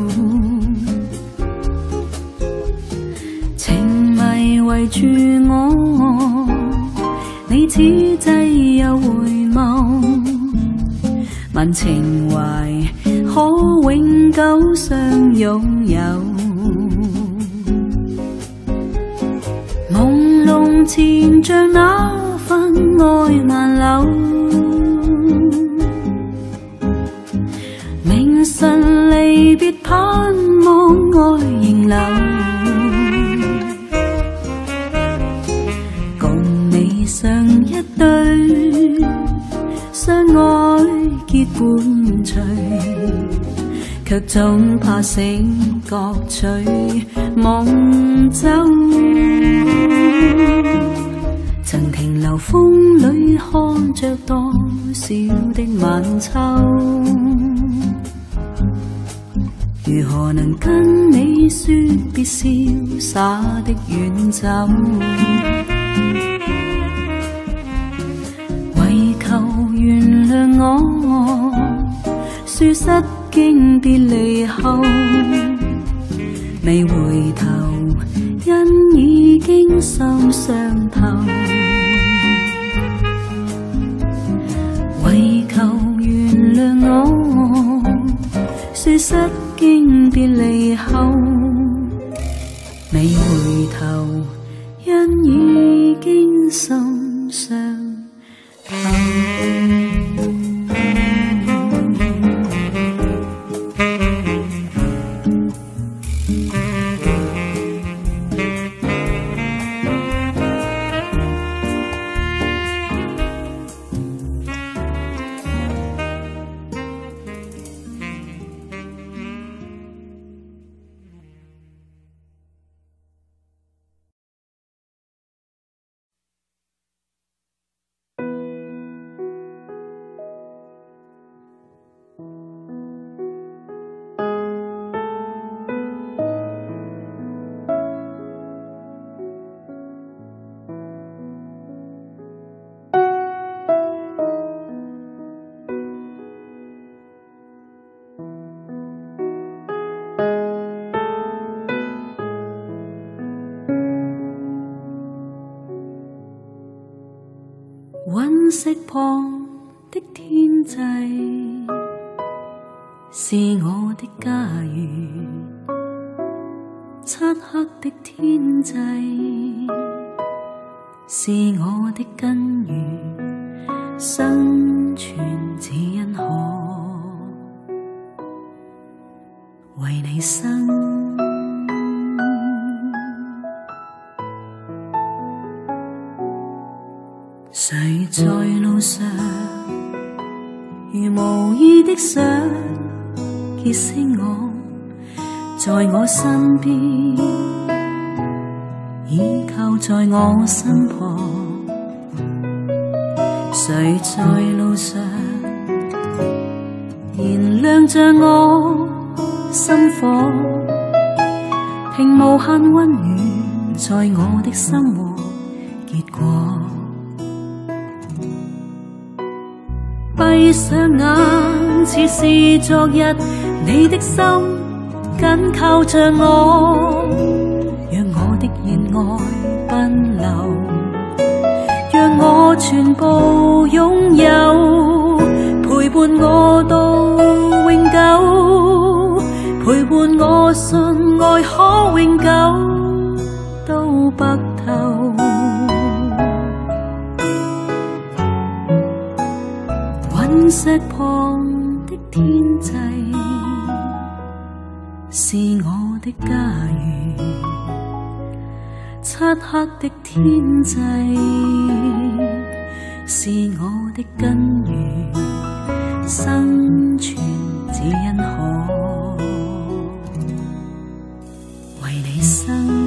[SPEAKER 1] 情迷圍住我，你此際又回眸，問情懷可永久相擁有。朦朧纏着那份愛萬縷，明晨離別盼望愛仍留，共你上一對，相愛結伴隨，卻總怕醒覺隨夢走。曾停留風裏看着多少的晚秋，如何能跟你說別瀟灑的遠走？為求原諒我，說失經別離後，未回頭，因已經心傷透。為求原諒我，說失經別離後，未回頭，因已經心傷透。
[SPEAKER 3] 石旁的天际是我的家園，漆黑的天際是我的根源，生存只因可為你生。誰在路上如無意的想結識我，在我身邊倚靠在我身旁。誰在路上燃亮着我心火，拼無限溫暖在我的生活結果。閉上眼似是昨日，你的心緊靠着我，讓我的熱愛奔流，讓我全部擁有，陪伴我到永久，陪伴我信愛可永久到白頭。隕石旁的天際是我的家園，漆黑的天際是我的根源，生存只因可為你生。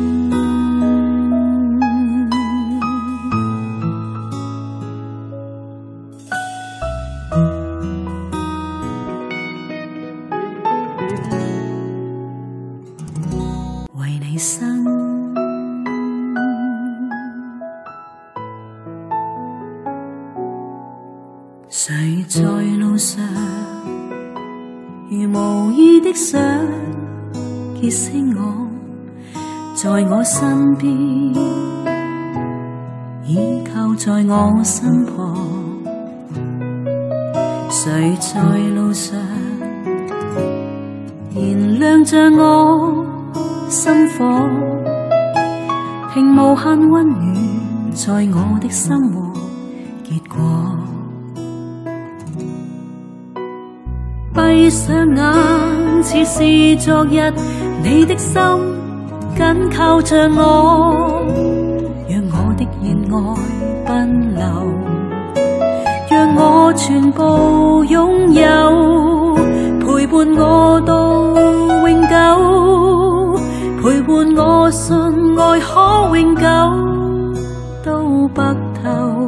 [SPEAKER 3] 為你生，誰在路上如無意的想結識我，在我身邊倚靠在我身旁。誰在路上燃亮着我心火，拼無限溫暖在我的生活結果。閉上眼似是昨日，你的心緊靠着我，讓我的熱愛奔流，讓我全部擁有，陪伴我到永久，陪伴我信愛可永久到白頭。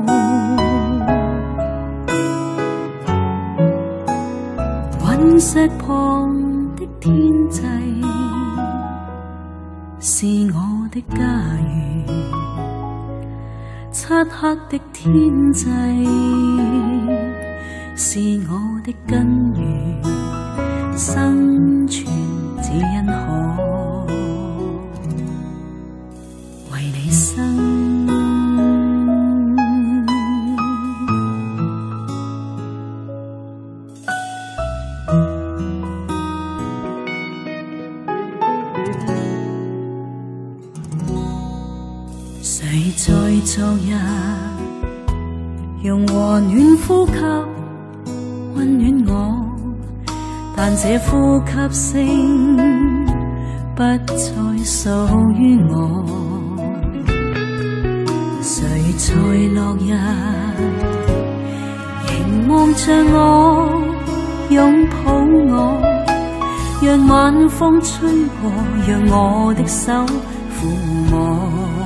[SPEAKER 3] 隕石旁的天際是我的家園，漆黑的天際是我的根源，生存只因可為你生。誰在昨日用和暖呼吸溫暖我，但這呼吸聲不再屬於我。誰在落日凝望着我，擁抱我，讓晚風吹過，讓我的手撫摸。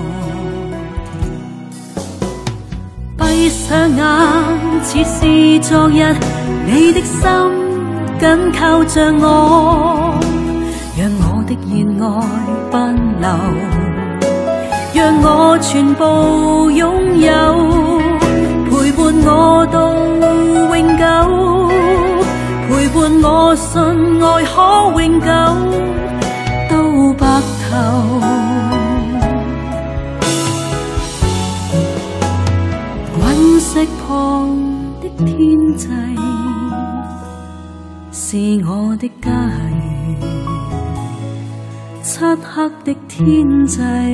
[SPEAKER 3] 閉上眼似是昨日，你的心緊靠着我，讓我的熱愛奔流，讓我全部擁有，陪伴我到永久，陪伴我信愛可永久到白頭。隕石旁黑的天際，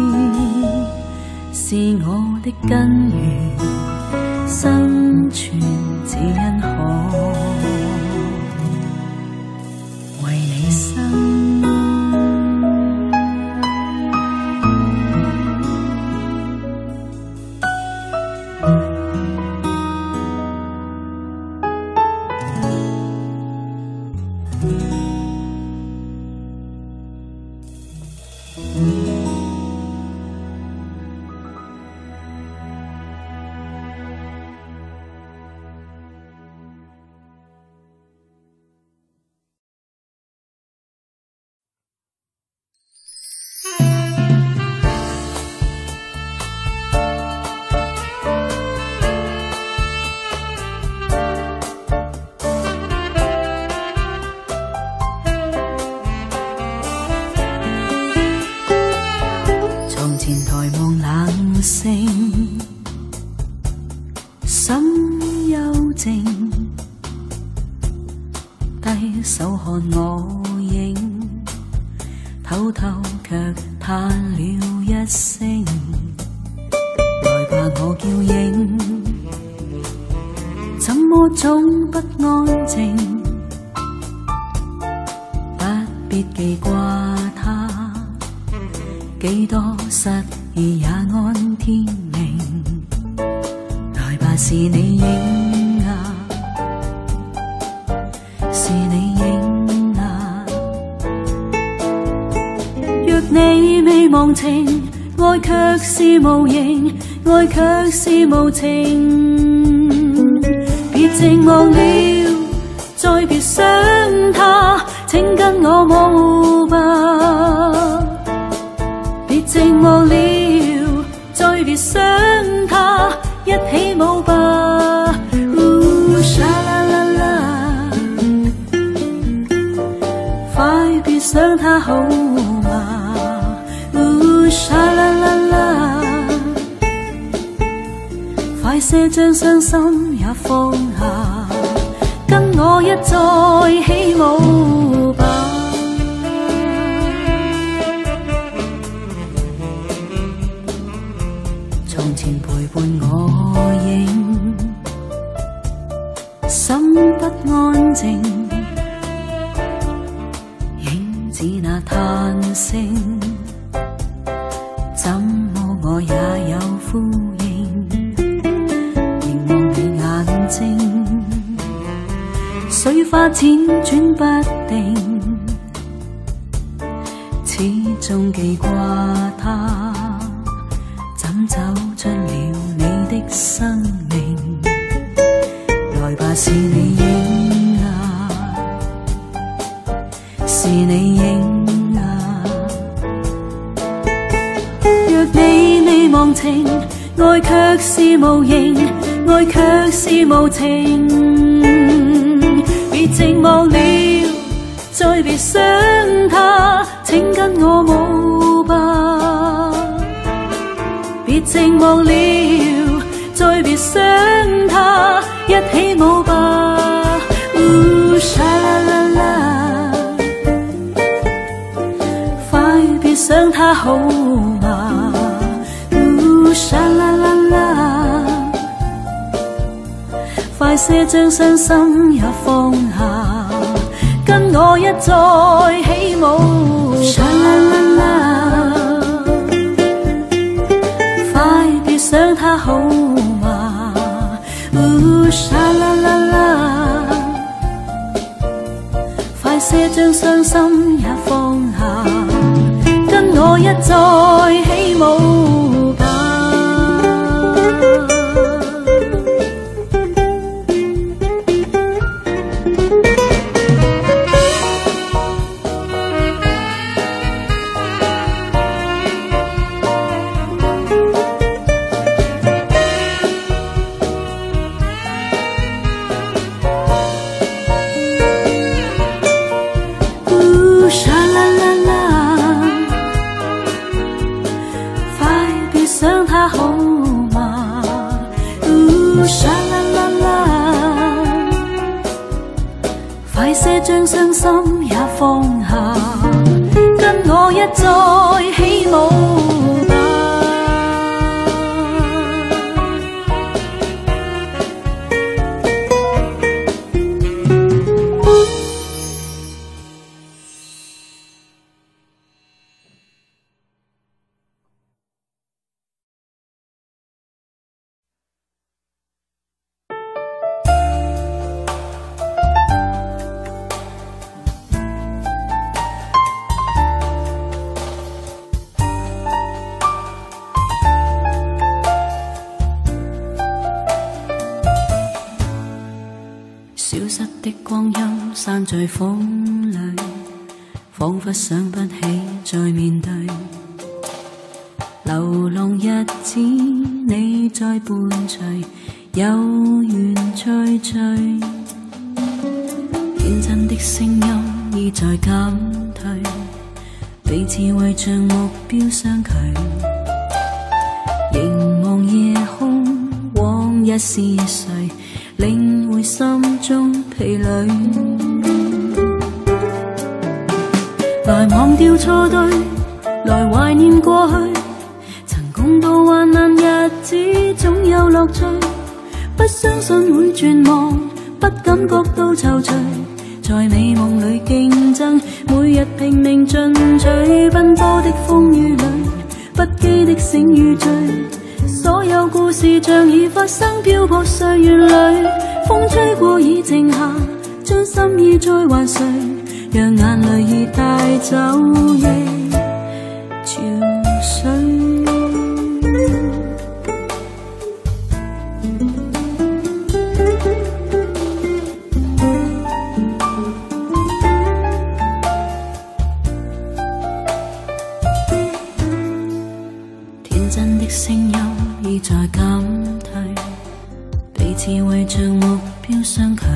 [SPEAKER 3] 是我的根源，生存只因可為你生。心幽靜，低手看我影，偷偷卻嘆了一聲。來吧，我叫應，怎麼總不安靜？不必記掛他，幾多失意也安天明。來吧，是你影啊，是你影啊。若你未忘情，愛卻是無形，愛卻是無情。別寂寞了，再別想他，請跟我舞吧。別寂寞了，再別想他，一起舞吧。沙啦啦啦，快別想他好嗎？沙啦啦啦，快些將傷心也放下，跟我一再起舞吧。從前陪伴我影，心不安靜，影子那嘆聲，怎麼我也有呼應？凝望你眼睛，水花輾轉不定，始終記掛他，怎走進了你的生命？來吧，是你影啊，是你影啊。若你未忘情，愛卻是無形，愛卻是無情。別寂寞了，再別想他，請跟我舞吧。別寂寞了，再別想他，一起舞吧。沙啦啦啦，快別想他好嗎？沙啦啦啦，快些將傷心也放下，跟我一再起舞。沙啦啦啦，想他好嗎？沙啦啦啦，快些將傷心也放下，跟我一再起舞吧。 光陰散在風裏，彷彿想不起再面對。流浪日子你在伴隨，有緣聚聚。天真的聲音已在減退，彼此為像目標相距。凝望夜空，往日是誰領會心中疲累？來忘掉錯對，來懷念過去。曾共度患難日子，總有樂趣。不相信會絕望，不感覺到躊躇。在美夢裏競爭，每日拼命進取，奔波的風雨裏，不羈的醒與醉。所有故事像已發生，漂泊歲月裏，風吹過已靜下，將心意再還誰？讓眼淚已帶走夜潮水。天真的聲音已在減退，彼此為像目標相距。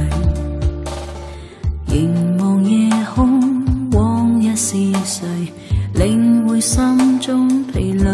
[SPEAKER 3] 凝望夜空，往日是誰領會心中疲累？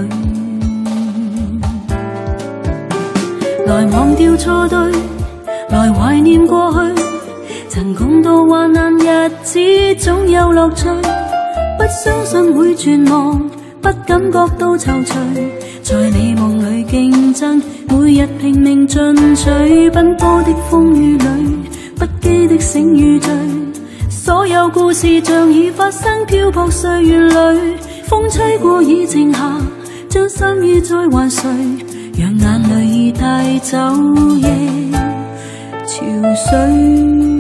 [SPEAKER 3] 來忘掉錯對，來懷念過去。曾共度患難日子，總有樂趣。不相信會絕望，不感覺到躊躇。在美夢裏競爭，每日拼命進取，奔波的風雨裏，不羈的醒與醉。所有故事像已發生，漂泊歲月裏，風吹過已靜下，將心意再還誰？讓眼淚已帶走夜潮水。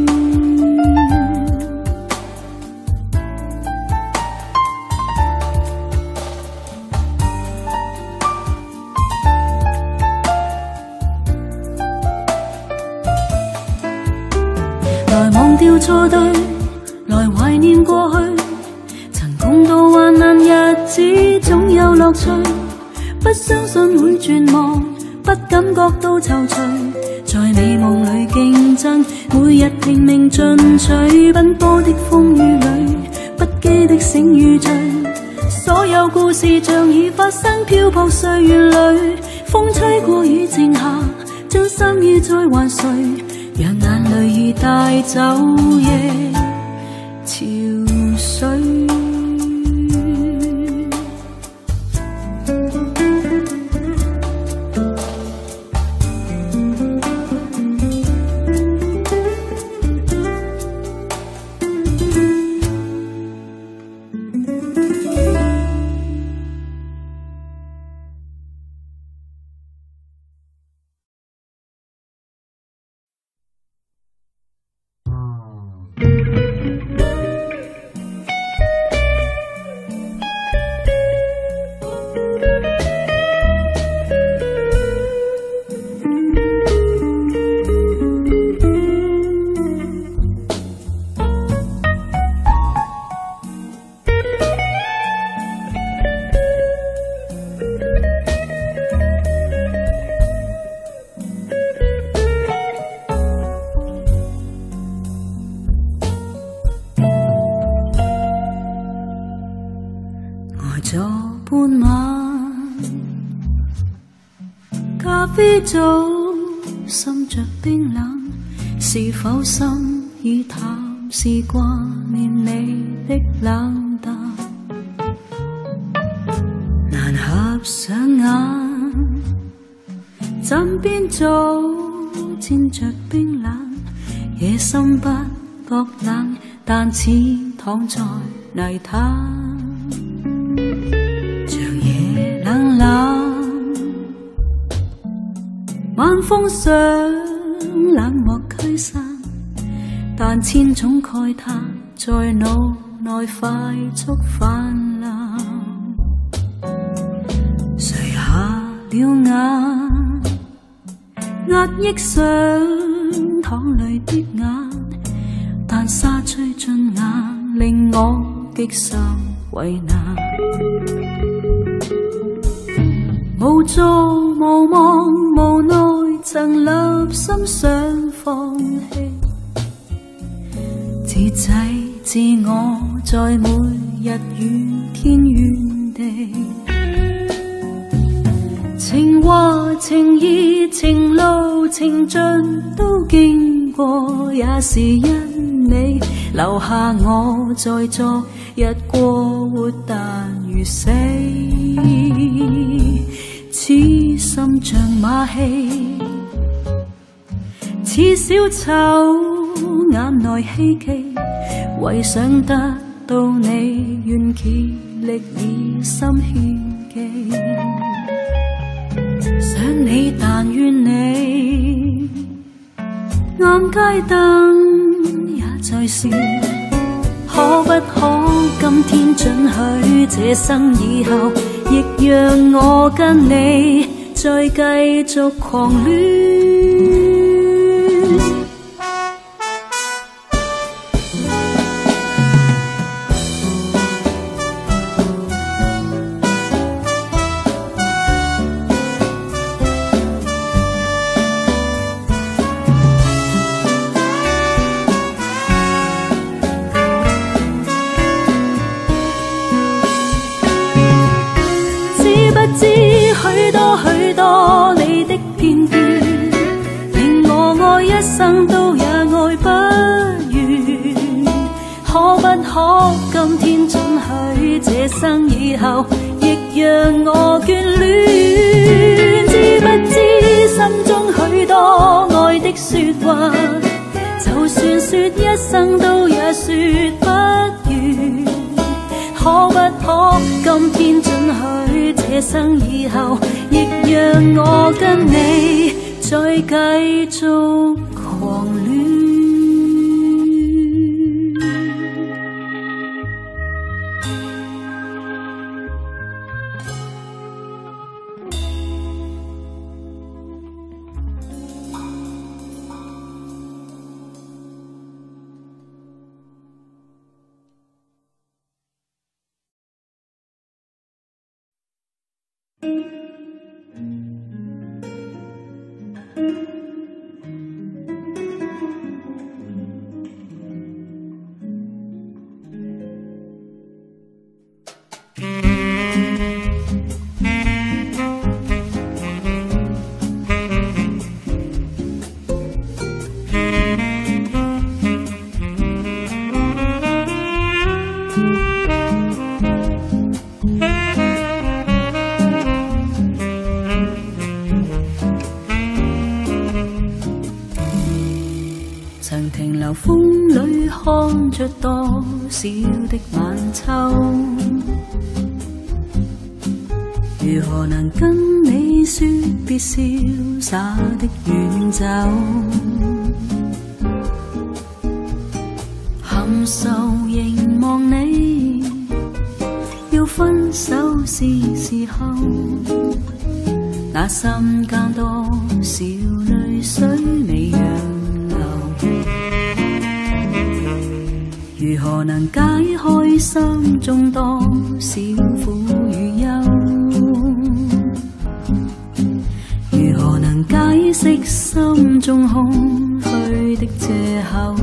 [SPEAKER 3] 來忘掉錯對，來懷念過去。曾共度患難日子，總有樂趣。不相信會絕望，不感覺到躊躇。在美夢裏競爭，每日拼命進取，奔波的風雨裏，不羈的醒與醉。所有故事像已發生，漂泊歲月裏，風吹過已靜下，將心意再還誰？讓眼淚已帶走夜潮水。坐半晚，咖啡早，心着冰冷，是否心已淡？是掛念你的冷淡，難合上眼，枕邊早沾着冰冷，野心不覺冷，但似躺在泥灘。冷冷，晚風想冷漠驅散，但千種慨嘆在腦內快速泛濫。垂下了眼，壓抑想淌淚的眼， 但沙吹進眼，令我極受為難。無助無望無奈，曾立心想放棄，自制自我，在每日與天遠地。情話情義情路情盡都經過，也是因你留下我在昨日過活，但如死，此心像馬戲，似小丑眼內希冀，為想得到你願竭力以心獻技。想你但願你眼街燈也在笑，可不可今天准許這生以後，亦讓我跟你再繼續狂戀。都也愛不完，可不可今天准許這生以後，亦讓我眷戀？知不知心中許多愛的說話，就算說一生都也說不完。可不可今天准許這生以後，亦讓我跟你再繼續狂戀？曾停留風裏看着多少的晚秋，如何能跟你說別瀟灑的遠走，含愁凝望你，要分手是時候，那心間多少淚水未讓如何能解開心中多少苦與憂？如何能解釋心中空虛的藉口？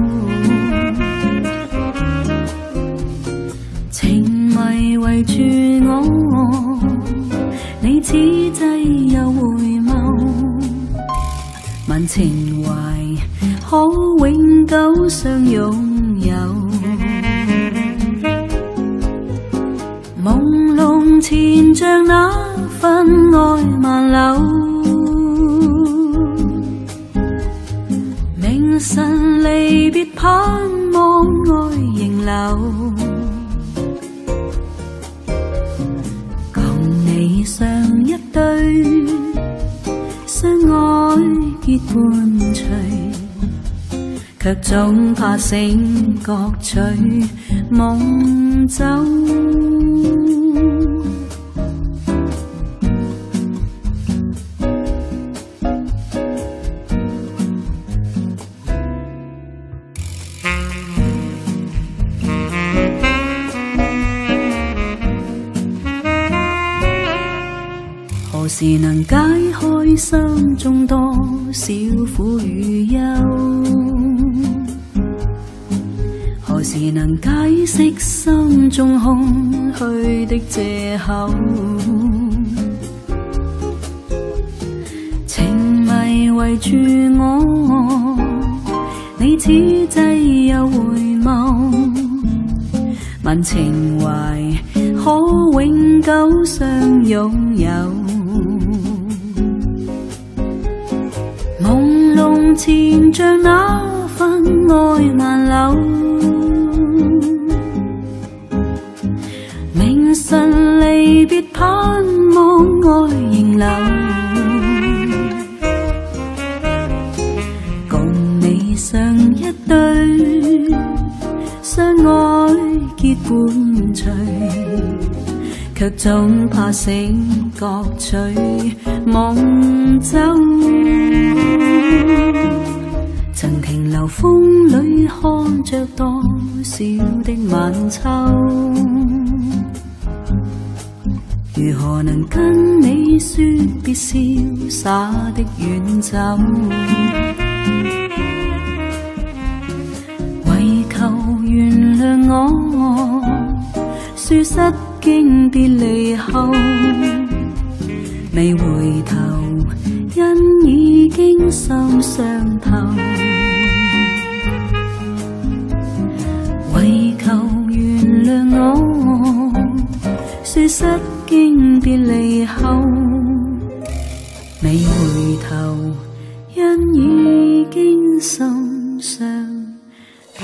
[SPEAKER 3] 情迷圍住我，你此際又回眸，問情懷可永久相擁有。朦朧前像那份愛萬縷，明晨離別盼望愛仍留，共你上一對相愛結伴隨，卻總怕醒覺隨夢走。 時能解開心中多少苦與憂？何時能解釋心中空虛的藉口？情迷圍住我，你此際又回眸，問情懷可永久相擁有。朦朧纏着那份愛難留，明晨離別盼望愛仍留，共你上一對相愛結伴隨，卻總怕醒覺取夢走。曾停留風裏看着多少的晚秋，如何能跟你說別瀟灑的遠走？為求原諒我，說失經別離後，未回頭，因已經心傷透。為求原諒我，說失經別離後，未回頭，因已經心傷透。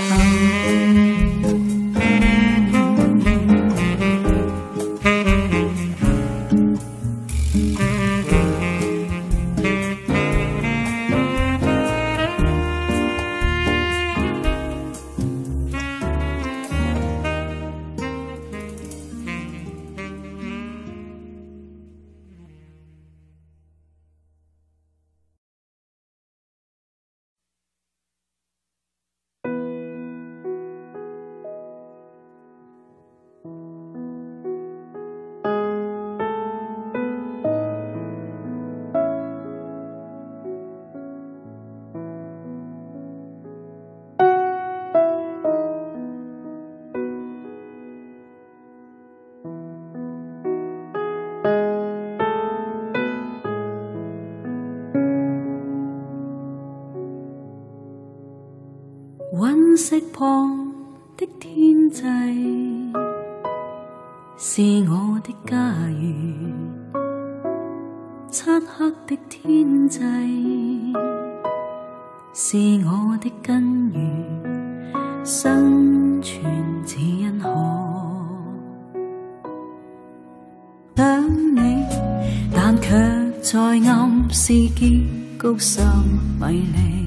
[SPEAKER 3] 隕石旁的天際是我的家園，漆黑的天際是我的根源，生存只因可想你，但卻在暗示結局甚迷離。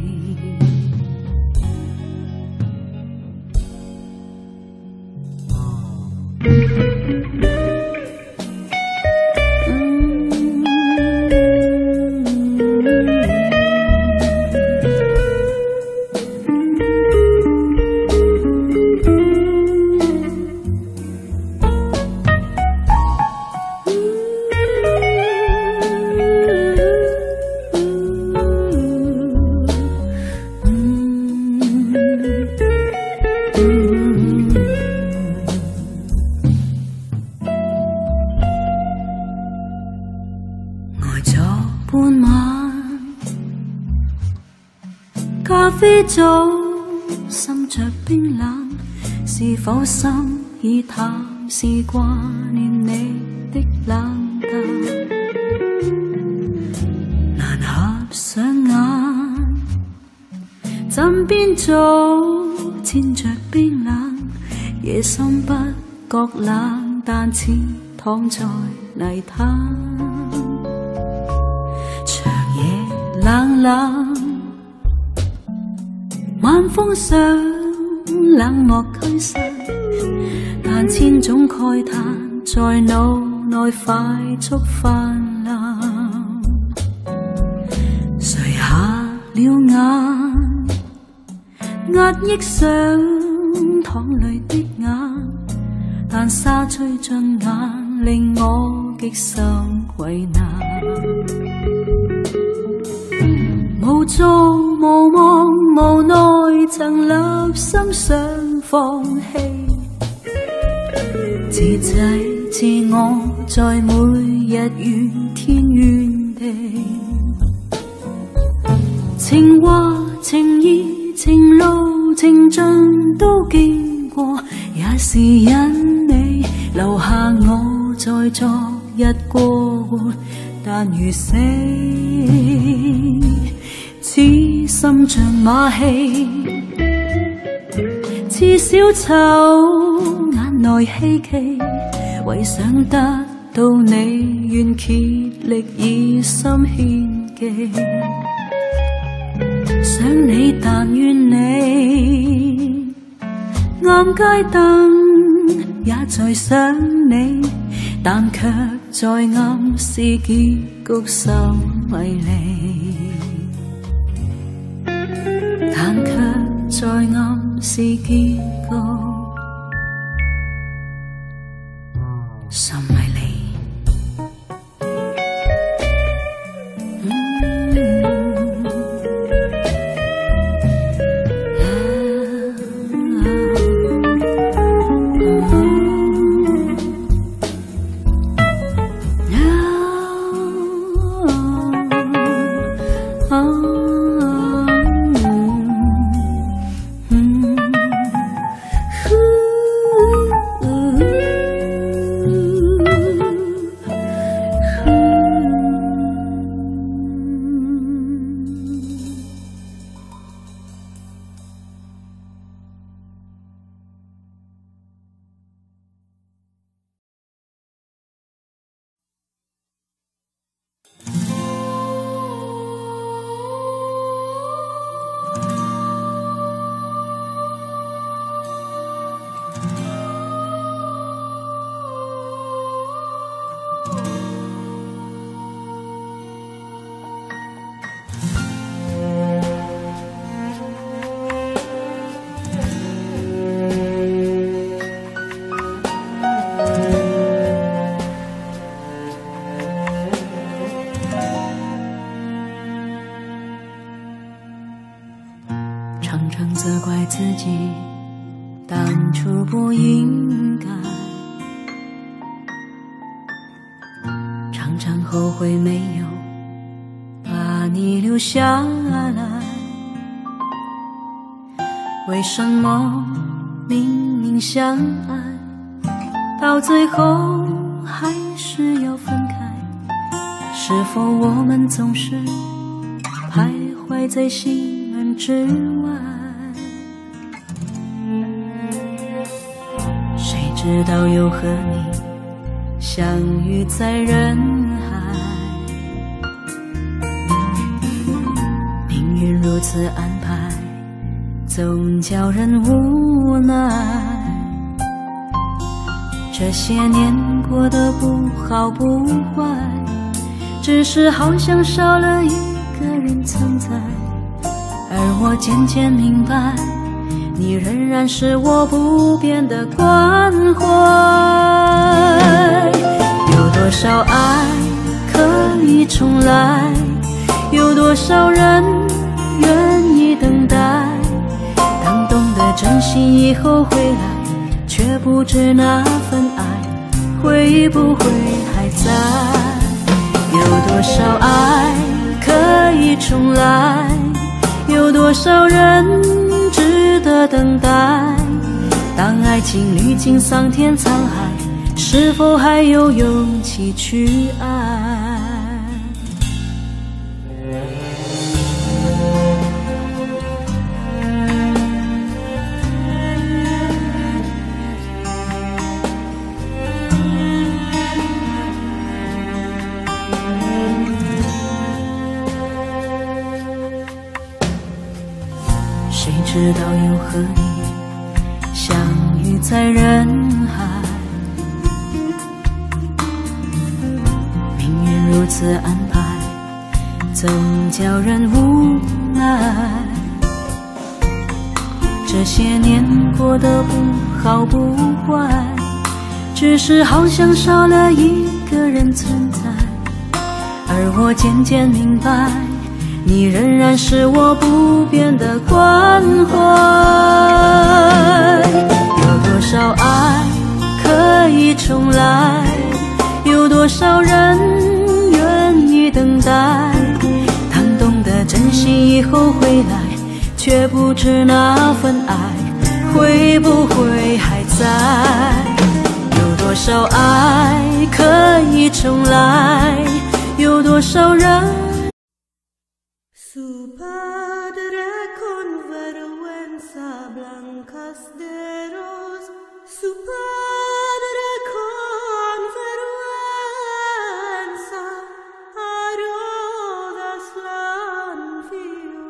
[SPEAKER 3] 咖啡早滲着冰冷，是否心已淡？是掛念你的冷淡，難合上眼。枕邊早纏着冰冷，夜深不覺冷，但似躺在泥灘。長夜冷冷。晚風上冷漠驅散，但千種慨嘆在腦內快速泛濫。垂下了眼，壓抑上淌淚的眼，但沙吹進眼，令我極甚為難。 無做無望無奈，曾立心想放棄，自制自我，在每日怨天怨地。情話情意情路情盡都見過，也是因你留下我在昨日過活，但如死，此心像馬戲，似小丑眼內希冀，為想得到你，願竭力以心獻技。想你但願你，暗街燈也在想你，但卻在暗示結局甚迷離，但卻在暗示結局甚迷離。常常责怪自己当初不应该，常常后悔没有把你留下来。为什么明明相爱，到最后还是要分开？是否我们总是徘徊在心门之外？谁知道又和你相遇在人海，命运如此安排，总叫人无奈。这些年过得不好不坏，只是好像少了一个人存在。而我渐渐明白，你仍然是我不变的关怀。有多少爱可以重来？有多少人愿意等待？当懂得珍惜以后回来，却不知那份爱会不会还在。有多少爱可以重来？有多少人值得等待？当爱情历经桑田沧海，是否还有勇气去爱？谁知道又和你相遇在人海，命运如此安排，总叫人无奈。这些年过得不好不坏，只是好像少了一个人存在。而而我渐渐明白，你仍然是我不变的关怀。有多少爱可以重来？有多少人愿意等待？当懂得珍惜以后回来，却不知那份爱会不会还在？有多少爱可以重来？有多少人
[SPEAKER 4] Su padre con vergüenza blancas de ros, su padre con vergüenza a rodas l'anfio.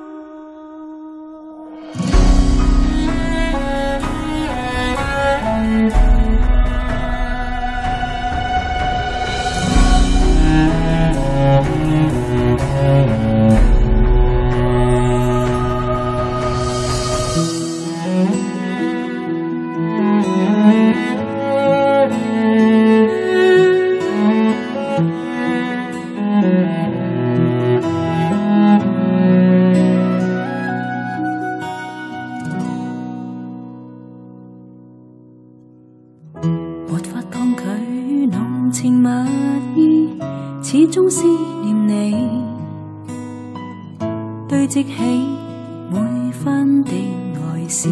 [SPEAKER 3] 始終思念你，堆積起每分的愛思。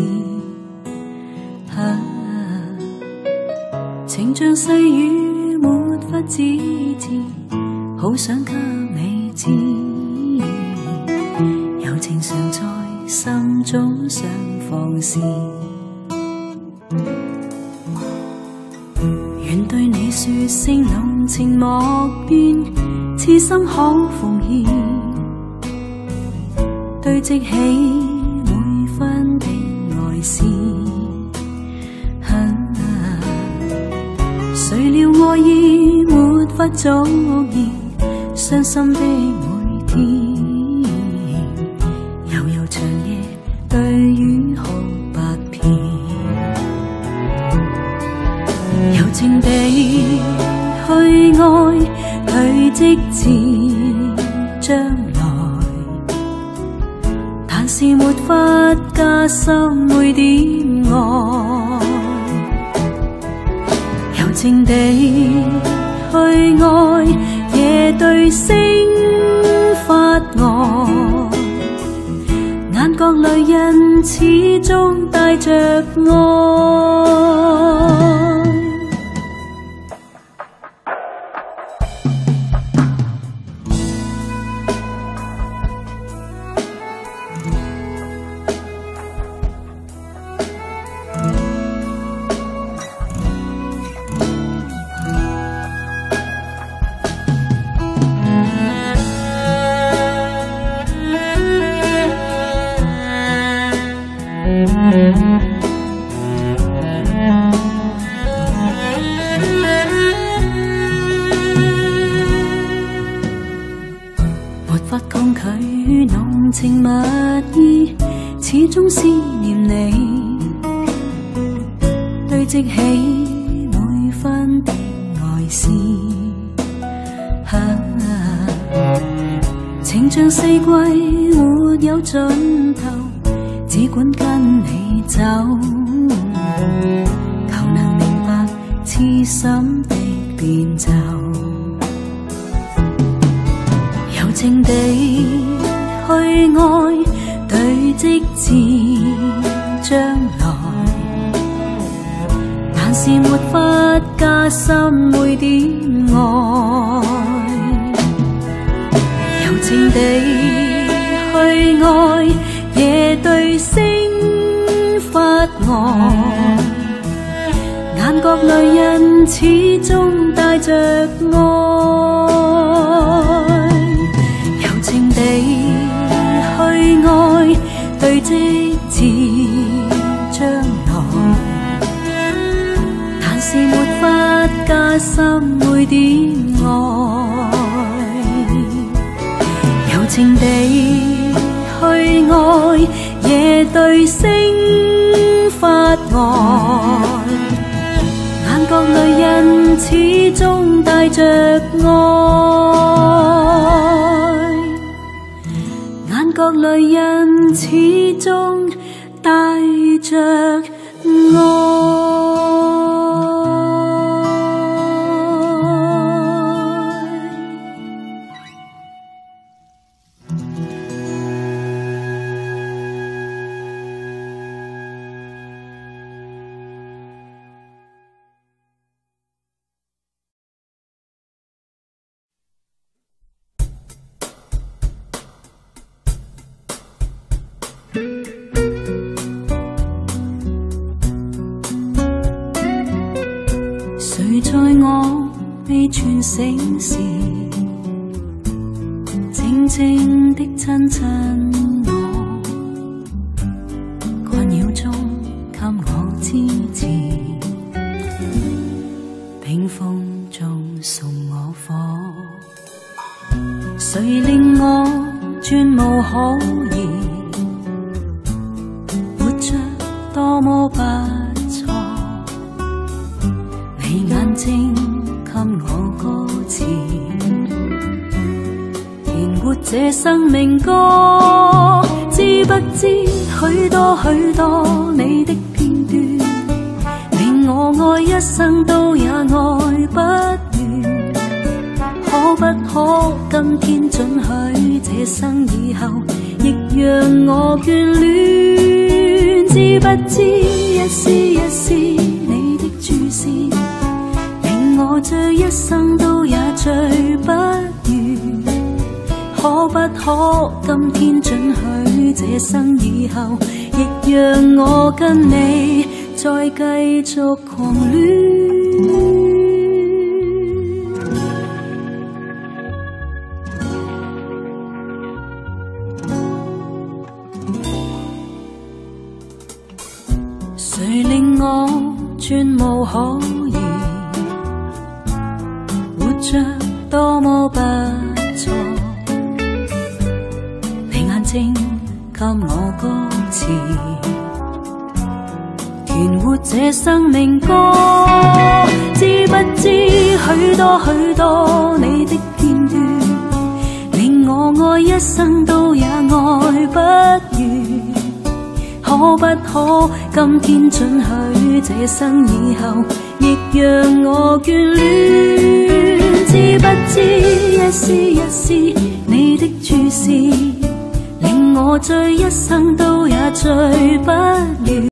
[SPEAKER 3] 情像細雨沒法自持，好想給你知，柔情常在心中想放肆。願對你說聲濃情莫變，痴心可奉獻，堆積起每分的愛思。誰料愛意沒法早已，傷心的每天，悠悠長夜對雨哭不遍。柔情地去愛，累積至將來，但是沒法加深每點愛。柔情地去愛，夜對星發呆，眼角淚印始終帶着愛。沒法抗拒濃情蜜意，始終思念你，堆積起每分的愛思。情像四季沒有盡頭，只管跟你走，求能明白痴心的變奏。柔情地去愛，對積至將來，但是沒法加深每點愛。柔情地去愛，夜對星發呆，眼角淚印始終帶着愛。柔情地去愛，對積至將來，但是沒法加深每點愛。柔情地去愛，夜對星發呆，眼角淚印始終帶着愛。 類人始終帶着愛。誰在我未全醒時，靜靜的親親我，困擾中給我支持，冰封中送我火。誰令我轉無可疑，活着多麼不錯。你眼睛給我歌詞，填活這生命歌。知不知許多許多你的片段，令我愛一生都也愛不完。可不可今天准許這生以後，亦讓我眷戀？知不知一絲一絲你的注視，令我醉一生都也醉不完。可不可今天准許這生以後，亦讓我跟你再繼續狂戀？誰令我轉無可疑，活着多麼不錯。你眼睛給我歌詞，填活這生命歌。知不知許多許多你的片段，令我愛一生都也愛不完。可不可今天准許這生以後，亦讓我眷戀？知不知一絲一絲你的注視，令我醉一生都也醉不了。